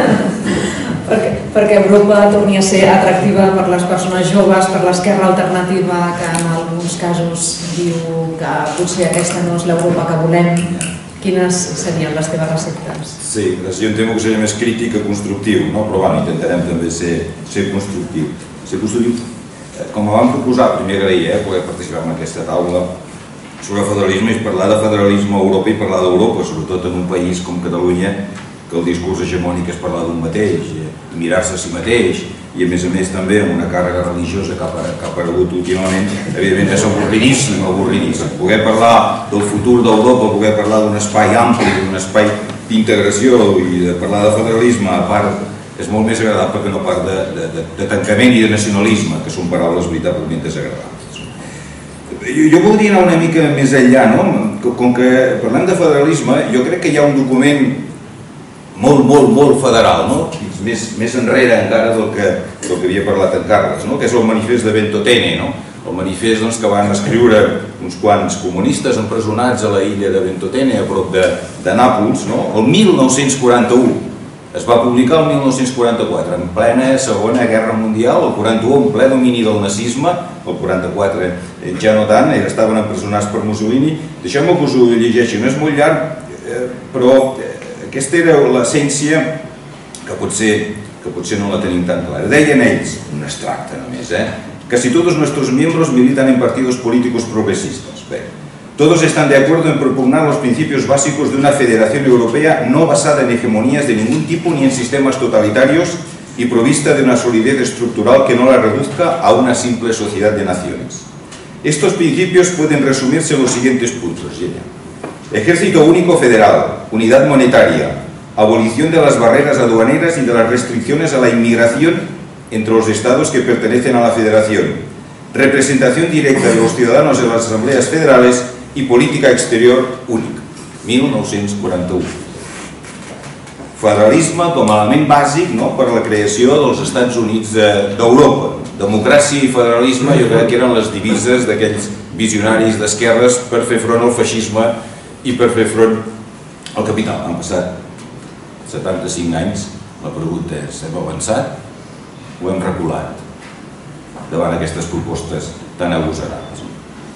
perquè, perquè Europa torni a ser atractiva per les persones joves, per l'esquerra alternativa, que en alguns casos diu que potser aquesta no és l'Europa que volem. Quines serien les teves receptes? Sí, jo em temo que seria més crític que constructiu, no? Però bueno, intentarem també ser, ser constructiu. Ser constructiu. Com vam proposar, primer agrair eh, poder participar en aquesta taula sobre federalisme i parlar de federalisme a Europa i parlar d'Europa, sobretot en un país com Catalunya, que el discurs hegemònic és parlar d'un mateix, i mirar-se a si mateix, i a més a més també amb una càrrega religiosa que ha aparegut últimament, evidentment és avorridíssim, avorridíssim. Poder parlar del futur d'Europa, poder parlar d'un espai ampli, d'un espai d'integració i de parlar de federalisme, a part, és molt més agradable que no part de, de, de, de tancament i de nacionalisme, que són paraules veritablement desagradables. Jo, jo voldria anar una mica més enllà, no? Com que parlem de federalisme, jo crec que hi ha un document molt, molt, molt federal, no? Més, més enrere encara del que, del que havia parlat en Carles, no? Que és el manifest de Ventotene, no? El manifest doncs, que van escriure uns quants comunistes empresonats a la illa de Ventotene, a prop de, de Nàpols, no? El mil nou-cents quaranta-u. Es va publicar el mil nou-cents quaranta-quatre, en plena Segona Guerra Mundial, el quaranta-u en ple domini del nazisme, el quaranta-quatre ja no tant, estaven empresonats per Mussolini. Deixeu-me que us ho llegeixi, no és molt llarg, però aquesta era l'essència que potser, que potser no la tenim tan clara. Deien ells, un extracte només, eh? Casi todos nuestros miembros militan en partidos políticos progresistas. Bé, todos están de acuerdo en propugnar los principios básicos de una federación europea no basada en hegemonías de ningún tipo ni en sistemas totalitarios y provista de una solidez estructural que no la reduzca a una simple sociedad de naciones. Estos principios pueden resumirse en los siguientes puntos. Ejército único federal, unidad monetaria, abolición de las barreras aduaneras y de las restricciones a la inmigración entre los estados que pertenecen a la federación, representación directa de los ciudadanos en las asambleas federales y política exterior única. mil nou-cents quaranta-u. Federalisme com a element bàsic per a la creació dels Estats Units d'Europa. Democràcia i federalisme jo crec que eren les divises d'aquells visionaris d'esquerres per fer front al feixisme i per fer front al capital. Han passat setanta-cinc anys, la pregunta és, hem avançat o hem reculat davant aquestes propostes tan agosarades?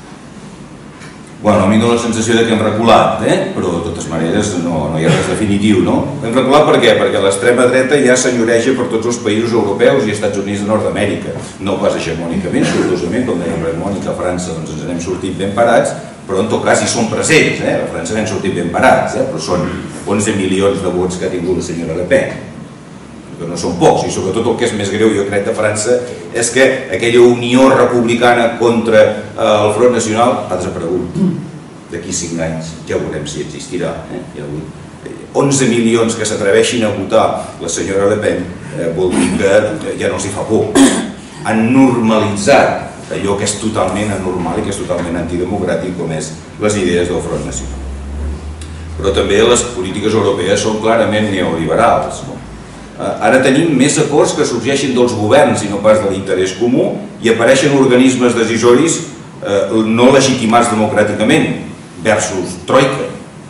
Bueno, a mi no la sensació que hem reculat, però de totes maneres no hi ha res definitiu, no? Hem reculat per què? Perquè l'extrema dreta ja senyoreja per tots els països europeus i Estats Units de Nord-Amèrica. No pas hegemònicament, sortosament, com deia Mònica, a França ens n'hem sortit ben parats, però en tot cas hi són presents, a França n'hem sortit ben parats, però són onze milions de vots que ha tingut la senyora Le Pen, que no són pocs, i sobretot el que és més greu, jo crec, de França, és que aquella unió republicana contra el Front Nacional ha desaparegut. D'aquí cinc anys ja veurem si existirà. Hi ha hagut onze milions que s'atreveixin a votar la senyora Le Pen, vol dir que ja no els hi fa por. Han normalitzat allò que és totalment anormal i que és totalment antidemocràtic, com és les idees del Front Nacional. Però també les polítiques europees són clarament neoliberals. Ara tenim més acords que sorgeixen dels governs i no pas de l'interès comú i apareixen organismes decisoris no legitimats democràticament versus troika.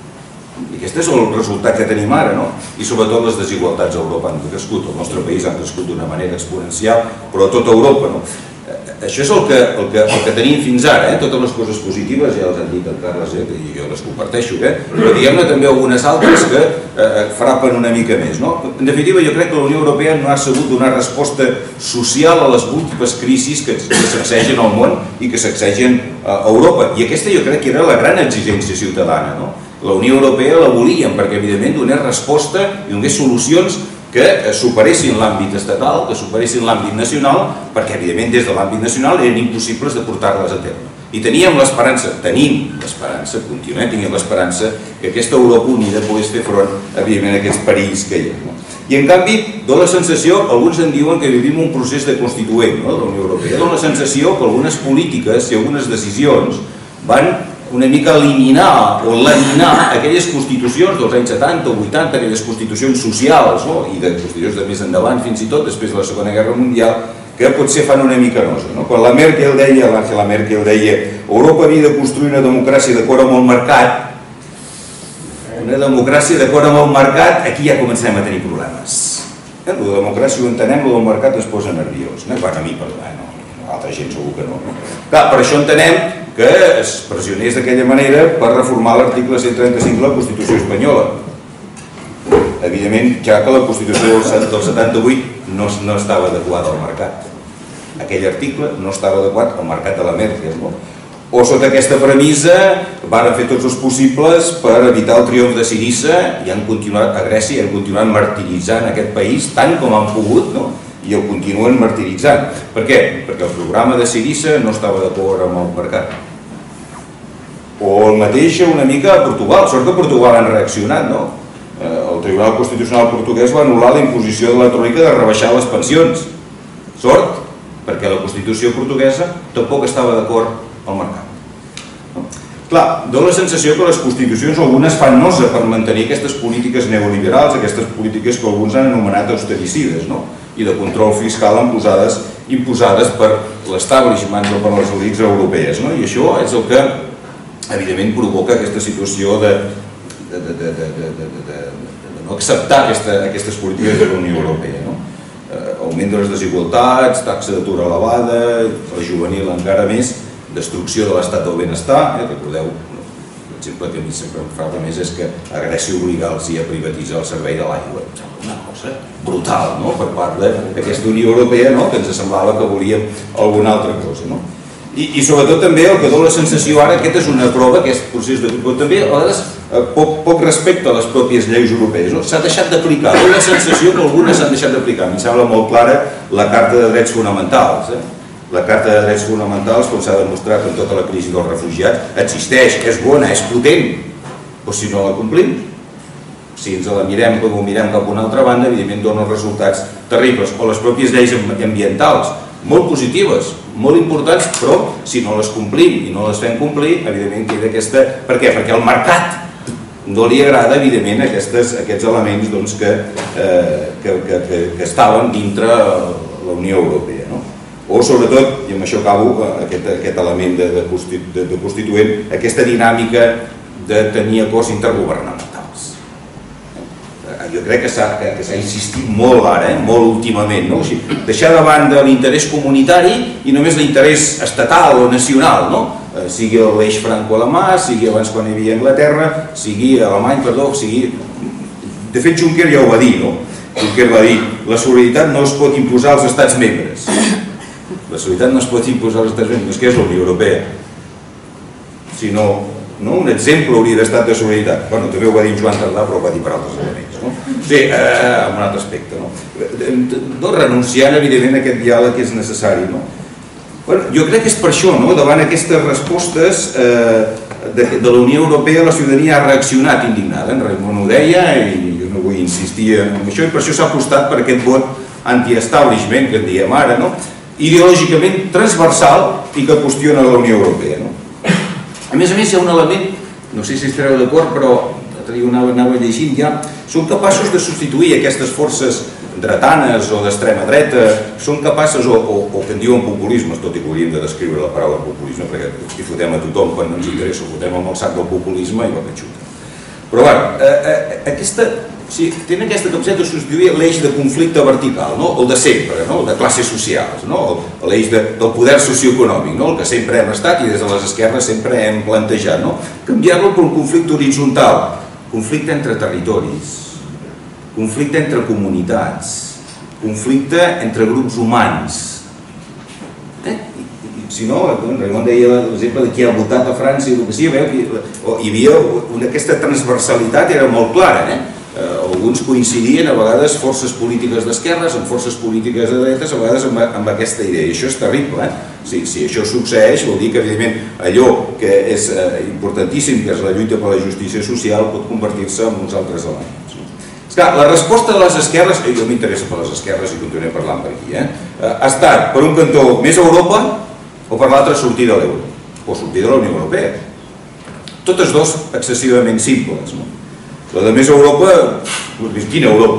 I aquest és el resultat que tenim ara, no? I sobretot les desigualtats a Europa han crescut. El nostre país han crescut d'una manera exponencial, però a tota Europa, no? Això és el que tenim fins ara, totes les coses positives, ja les han dit el Carles i jo les comparteixo, però diguem-ne també algunes altres que frapen una mica més. En definitiva, jo crec que la Unió Europea no ha sabut donar resposta social a les múltiples crisis que sacsegen al món i que sacsegen a Europa. I aquesta jo crec que era la gran exigència ciutadana. La Unió Europea la volíem perquè evidentment donés resposta i donés solucions que superessin l'àmbit estatal, que superessin l'àmbit nacional, perquè evidentment des de l'àmbit nacional eren impossibles de portar-les a terme. I teníem l'esperança, tenim l'esperança, continuem tenint l'esperança que aquesta Europa unida pogués fer front, evidentment, a aquests perills que hi ha. I en canvi, dona la sensació, alguns en diuen que vivim un procés de constituent de la Unió Europea, dona la sensació que algunes polítiques i algunes decisions van una mica eliminar o laminar aquelles constitucions dels anys setanta o vuitanta, aquelles constitucions socials i de constitucions de més endavant, fins i tot després de la Segona Guerra Mundial, que potser fan una mica nosa. Quan la Merkel deia, l'Angela Merkel deia, Europa havia de construir una democràcia d'acord amb el mercat, una una democràcia d'acord amb el mercat, aquí ja comencem a tenir problemes. La democràcia ho entenem, el del mercat es posa nerviós. Quan a mi, perdó, altra gent segur que no. Clar, per això entenem que es pressionés d'aquella manera per reformar l'article cent trenta-cinc de la Constitució espanyola. Evidentment, ja que la Constitució del setanta-vuit no estava adequada al mercat. Aquell article no estava adequat al mercat de la Merkel. O sota aquesta premissa van fer tots els possibles per evitar el triomf de Syriza i han continuat a Grècia i han continuat martiritzant aquest país tant com han pogut, no? I el continuen martiritzant. Per què? Perquè el programa de Syriza no estava d'acord amb el mercat. O el mateix una mica a Portugal. Sort que a Portugal han reaccionat, no? El Tribunal Constitucional portuguès va anul·lar la imposició de la Troika de rebaixar les pensions. Sort, perquè la Constitució portuguesa tampoc estava d'acord al mercat. Clar, dona la sensació que les constitucions algunes fan nosa per mantenir aquestes polítiques neoliberals, aquestes polítiques que alguns han anomenat austericides, i de control fiscal imposades per l'establishment o per les elites europees. I això és el que, evidentment, provoca aquesta situació de no acceptar aquestes polítiques de la Unió Europea. Augment de les desigualtats, taxa d'atur elevada, la juvenil encara més, destrucció de l'estat del benestar. Recordeu, l'exemple que a mi sempre em fa més és que a Grècia obligar-los a privatitzar el servei de l'aigua. Una cosa brutal per part d'aquesta Unió Europea, que ens semblava que volíem alguna altra cosa. I sobretot també el que dona la sensació ara, aquesta és una prova, aquest procés de però també a vegades poc respecte a les pròpies lleis europees. S'ha deixat d'aplicar, dona la sensació que algunes s'han deixat d'aplicar. Em sembla molt clara la Carta de Drets Fonamentals. La Carta de Drets Fonamentals, com s'ha demostrat en tota la crisi dels refugiats, existeix, és bona, és potent, però si no la complim, si ens la mirem com ho mirem cap a una altra banda, evidentment dona resultats terribles. O les pròpies lleis ambientals, molt positives, molt importants, però si no les complim i no les fem complir, evidentment queda aquesta... Per què? Perquè al mercat no li agrada, evidentment, aquests elements que estaven dintre la Unió Europea. O, sobretot, i amb això acabo, aquest element de constituent, aquesta dinàmica de tenir acords intergovernamentals. Jo crec que s'ha insistit molt ara, molt últimament, deixar de banda l'interès comunitari i només l'interès estatal o nacional, sigui l'eix franco-alemà, sigui abans quan hi havia Anglaterra, sigui alemany, perdó, sigui... De fet, Juncker ja ho va dir, no? Juncker va dir, la solidaritat no es pot imposar als estats membres. La solidaritat no es pot imposar als estats membres, que és la Unió Europea. Sinó, un exemple hauria d'estat de solidaritat. Bé, també ho va dir Joan Tardà, però ho va dir per altres elements. Sí, en un altre aspecte. No renunciant, evidentment, a aquest diàleg que és necessari. Jo crec que és per això, davant aquestes respostes de la Unió Europea, la ciutadania ha reaccionat indignada. En Raimon ho deia, i jo no vull insistir en això, i per això s'ha apostat per aquest vot anti-establishment, que en diem ara, ideològicament transversal i que qüestiona la Unió Europea. A més a més, hi ha un element, no sé si estareu d'acord, però l'altre anava llegint ja, són capaços de substituir aquestes forces dretanes o d'extrema dreta, són capaces, o que en diuen populismes, tot i que hauríem de descriure la paraula populisme, perquè hi fotem a tothom quan no ens interessa, ho fotem amb el sac del populisme i va que xuta. Però bé, aquesta... Sí, tenen aquesta capacitat de substituir l'eix de conflicte vertical, el de sempre, el de classes socials, l'eix del poder socioeconòmic, el que sempre hem estat i des de les esquerres sempre hem plantejat, canviar-lo per un conflicte horitzontal, conflicte entre territoris, conflicte entre comunitats, conflicte entre grups humans. Si no, Raimon deia l'exemple de qui ha votat a França i el que sigui, hi havia aquesta transversalitat, era molt clara, eh? Alguns coincidien, a vegades, forces polítiques d'esquerres amb forces polítiques de dretes, a vegades amb aquesta idea. I això és terrible. Si això succeeix, vol dir que, evidentment, allò que és importantíssim, que és la lluita per la justícia social, pot convertir-se en uns altres elements. Esclar, la resposta de les esquerres, jo m'interessa per les esquerres i continuaré parlant per aquí, ha estat, per un cantó, més Europa, o per l'altre, sortir de l'euro, o sortir de la Unió Europea. Totes dos excessivament simples, no? La de més Europa, quina Europa?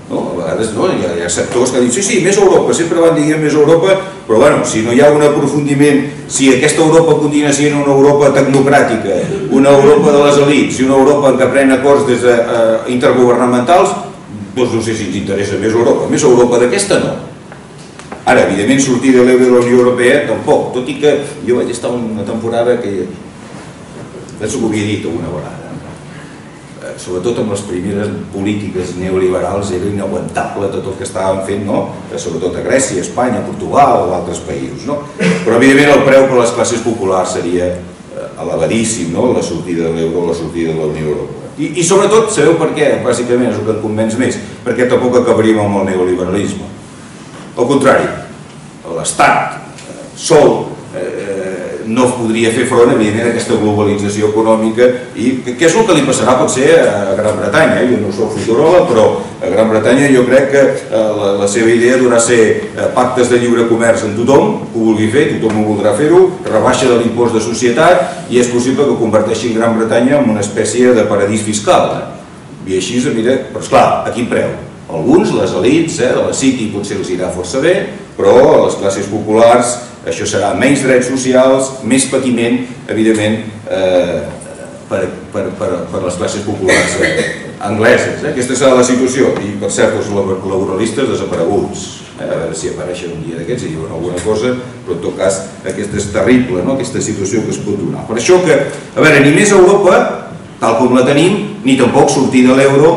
A vegades hi ha sectors que diuen sí, sí, més Europa, sempre van dient més Europa, però bueno, si no hi ha un aprofundiment, si aquesta Europa continua sent una Europa tecnocràtica, una Europa de les elits i una Europa en què pren acords des intergovernamentals, doncs no sé si ens interessa més Europa. Més Europa d'aquesta no. Ara, evidentment, sortir de l'euro de la Unió Europea tampoc, tot i que jo vaig estar una temporada que penso que ho havia dit alguna vegada, sobretot amb les primeres polítiques neoliberals era inaguantable tot el que estàvem fent, sobretot a Grècia, Espanya, Portugal o altres països, però evidentment el preu per a les classes populars seria elevadíssim, la sortida de l'euro o la sortida de la Unió Europea. I sobretot, sabeu per què? Bàsicament és el que em convenç més, perquè tampoc acabaríem amb el neoliberalisme. Al contrari, l'Estat sol no podria fer front, evidentment, a aquesta globalització econòmica i què és el que li passarà potser a Gran Bretanya. Jo no soc futuròleg, però a Gran Bretanya jo crec que la seva idea durà ser pactes de lliure comerç amb tothom, que ho vulgui fer, tothom ho voldrà fer-ho, rebaixa de l'impost de societat i és possible que converteixi Gran Bretanya en una espècie de paradís fiscal. I així, mira, però esclar, a quin preu? Alguns, les elits de la City potser els irà força bé, però a les classes populars això serà menys drets socials, més patiment, evidentment, per les classes populars angleses. Aquesta serà la situació. I, per cert, els laboralistes desapareguts. A veure si apareixen un dia d'aquests i diuen alguna cosa, però en tot cas aquesta és terrible, aquesta situació que es pot donar. Per això que, a veure, ni més Europa, tal com la tenim, ni tampoc sortir de l'euro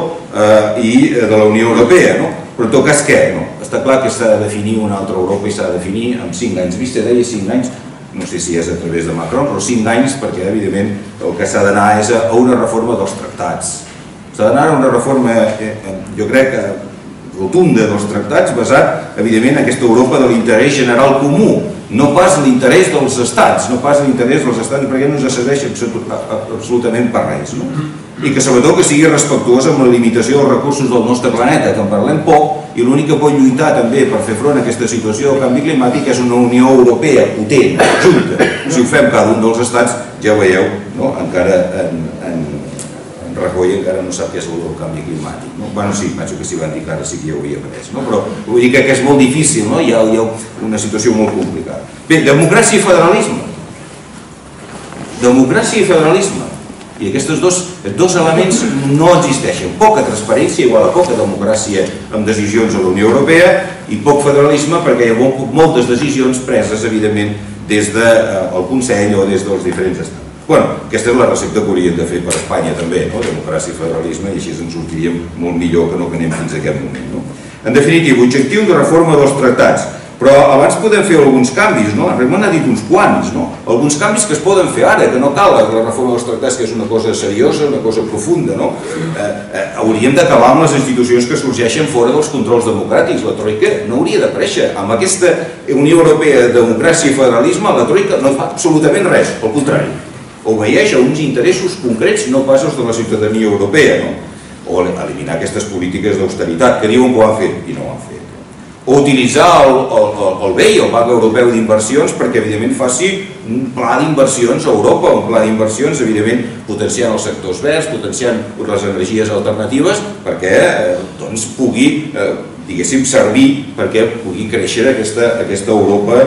i de la Unió Europea, però en tot cas què? Està clar que s'ha de definir una altra Europa i s'ha de definir amb cinc anys. Vista deia cinc anys, no sé si és a través de Macron, però cinc anys perquè evidentment el que s'ha d'anar és a una reforma dels tractats. S'ha d'anar a una reforma, jo crec, rotunda dels tractats basat evidentment en aquesta Europa de l'interès general comú, no pas l'interès dels estats, no pas l'interès dels estats perquè no ens serveix absolutament per res. I que sobretot que sigui respectuós amb la limitació dels recursos del nostre planeta, que en parlem poc i l'únic que pot lluitar també per fer front a aquesta situació del canvi climàtic és una Unió Europea potent, junta. Si ho fem cada un dels estats, ja ho veieu, encara en Rajoy encara no sap què és el canvi climàtic. Bueno, sí, penso que s'hi van dir que ara sí que ja ho havia après, però vull dir que és molt difícil, hi ha una situació molt complicada. Bé, democràcia i federalisme. Democràcia i federalisme. I aquests dos elements no existeixen. Poca transparència igual a poca democràcia amb decisions a la Unió Europea i poc federalisme perquè hi ha moltes decisions preses, evidentment, des del Consell o des dels diferents estats. Bueno, aquesta és la recepta que hauríem de fer per Espanya també, democràcia i federalisme, i així ens sortiríem molt millor que no que anem fins a aquest moment. En definitiva, objectiu de reforma dels tractats. Però abans podem fer alguns canvis, no? Ramon ha dit uns quants, no? Alguns canvis que es poden fer ara, que no cal la reforma dels tractats, que és una cosa seriosa, una cosa profunda, no? Hauríem d'acabar amb les institucions que sorgeixen fora dels controls democràtics. La troika no hauria d'aparèixer. Amb aquesta Unió Europea de democràcia i federalisme, la troika no fa absolutament res, al contrari. Obeeix a uns interessos concrets, no pas els de la ciutadania europea, no? O eliminar aquestes polítiques d'austeritat, que diuen que ho han fet i no ho han fet. O utilitzar el B E I, el Banc Europeu d'Inversions, perquè evidentment faci un pla d'inversions a Europa, un pla d'inversions, evidentment, potenciant els sectors verds, potenciant les energies alternatives, perquè pugui, diguéssim, servir perquè pugui créixer aquesta Europa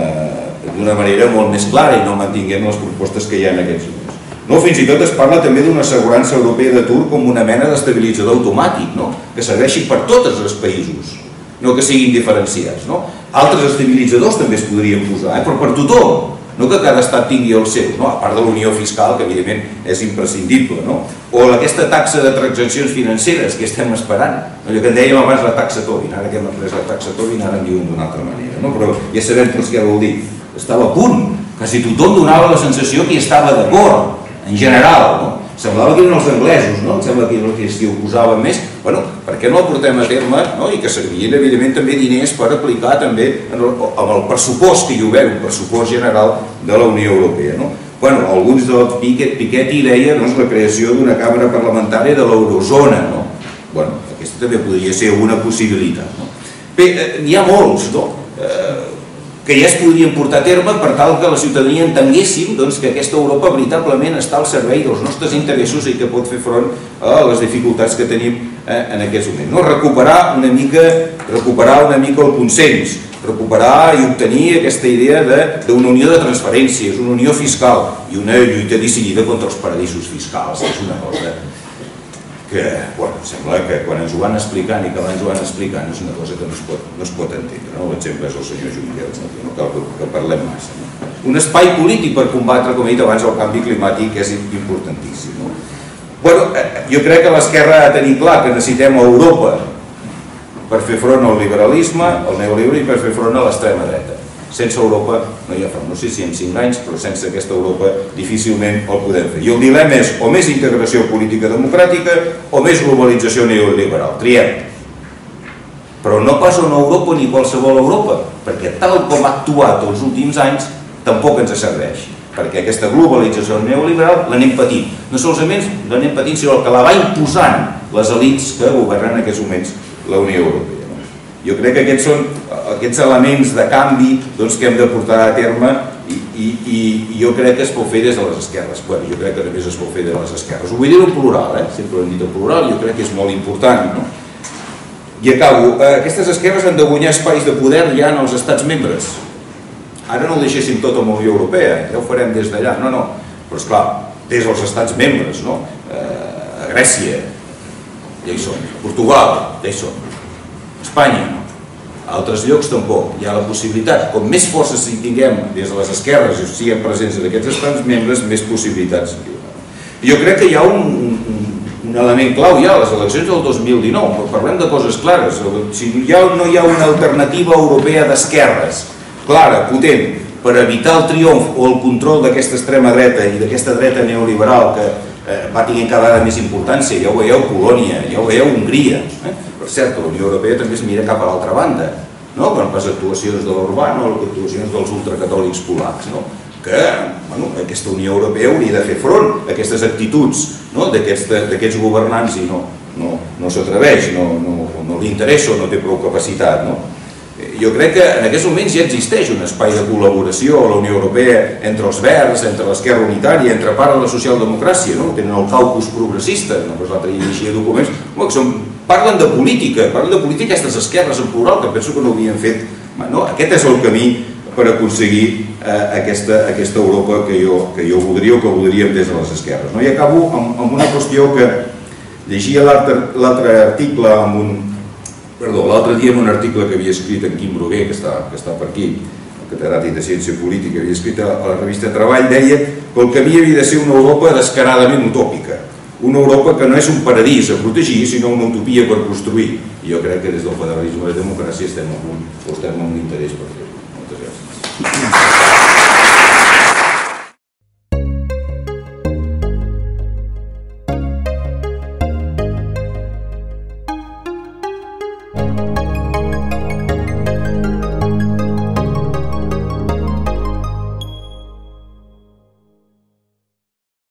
d'una manera molt més clara i no mantinguem les propostes que hi ha en aquests moments. Fins i tot es parla també d'una assegurança europea d'atur com una mena d'estabilitzador automàtic, que serveixi per tots els països, no que siguin diferenciats. Altres estabilitzadors també es podrien posar, però per tothom, no que cada estat tingui el seu, a part de la unió fiscal, que evidentment és imprescindible, o aquesta taxa de transaccions financeres que estem esperant, allò que en dèiem abans la taxa Tobin, ara que hem après la taxa Tobin, ara en diuen d'una altra manera, però ja sabem tots què vol dir, estava a punt, quasi tothom donava la sensació que hi estava d'acord, en general, semblava que eren els anglesos, em sembla que eren els que s'hi oposaven més. Bueno, per què no el portem a terme i que servien, evidentment, també diners per aplicar també amb el pressupost que hi ha obert, un pressupost general de la Unió Europea. Bueno, alguns del Piketty deien la creació d'una càmera parlamentària de l'eurozona. Bueno, aquesta també podria ser una possibilitat. Bé, n'hi ha molts, no? Que ja es podrien portar a terme per tal que la ciutadania entenguéssim que aquesta Europa veritablement està al servei dels nostres interessos i que pot fer front a les dificultats que tenim en aquests moments. No? Recuperar una mica recuperar una mica el consens, recuperar i obtenir aquesta idea d'una unió de transferències, una unió fiscal i una lluita decidida contra els paradisos fiscals. És una cosa que, bueno, sembla que quan ens ho van explicant i que abans ho van explicant és una cosa que no es pot, no es pot entendre. No? L'exemple és el senyor Junqueras, no cal que parlem massa. No? Un espai polític per combatre, com he dit abans, el canvi climàtic és importantíssim. No? Bueno, jo crec que l'esquerra ha de tenir clar que necessitem Europa per fer front al liberalisme, al neoliberalisme i per fer front a l'extrema dreta. Sense Europa no hi ha front. No sé si en cinc anys, però sense aquesta Europa difícilment el podem fer. I el dilema és o més integració política democràtica o més globalització neoliberal. Triem. Però no pas una Europa ni qualsevol Europa, perquè tal com ha actuat els últims anys tampoc ens serveix, perquè aquesta globalització neoliberal l'anem patint. No solament l'anem patint, sinó que la va imposant les elits que governen en aquests moments la Unió Europea. Jo crec que aquests són aquests elements de canvi que hem de portar a terme i jo crec que es pot fer des de les esquerres. Bé, jo crec que només es pot fer des de les esquerres. Ho vull dir en plural, sempre ho hem dit en plural, jo crec que és molt important. I acabo. Aquestes esquerres han de guanyar espais de poder ja en els estats membres. Ara no ho deixéssim tot amb la Unió Europea, ja ho farem des d'allà. No, no, però esclar, des dels estats membres, no? A Grècia, ja hi són. Portugal, ja hi són. Espanya, no. A altres llocs tampoc. Hi ha la possibilitat, com més forces hi tinguem des de les esquerres i siguem presents en aquests estats membres, més possibilitats. Jo crec que hi ha un element clau ja, les eleccions del dos mil dinou, parlem de coses clares. Si no hi ha una alternativa europea d'esquerres clara, potent, per evitar el triomf o el control d'aquesta extrema dreta i d'aquesta dreta neoliberal que va tenint cada vegada més importància, ja ho veieu Polònia, ja ho veieu Hongria. Per cert, la Unió Europea també es mira cap a l'altra banda, quan les actuacions de l'Orbán o les actuacions dels ultracatòlics polacs, que aquesta Unió Europea hauria de fer front a aquestes actituds d'aquests governants i no s'atreveix, no li interessa o no té prou capacitat. Jo crec que en aquests moments ja existeix un espai de col·laboració a la Unió Europea entre els verds, entre l'esquerra unitària, entre part de la socialdemocràcia, tenen el caucus progressista, l'altre dia llegia documents, que parlen de política, parlen de política aquestes esquerres en plural, que penso que no ho havien fet. Aquest és el camí per aconseguir aquesta Europa que jo voldria o que voldríem des de les esquerres. I acabo amb una qüestió que llegia l'altre article amb un Perdó, l'altre dia en un article que havia escrit en Quim Bruguer, que està per aquí, el catedràtic de Ciència Política, havia escrit a la revista Treball, deia que el camí havia de ser una Europa descaradament utòpica, una Europa que no és un paradís a protegir, sinó una utopia per construir. I jo crec que des del federalisme de democràcia estem amb un interès per fer-ho. Moltes gràcies.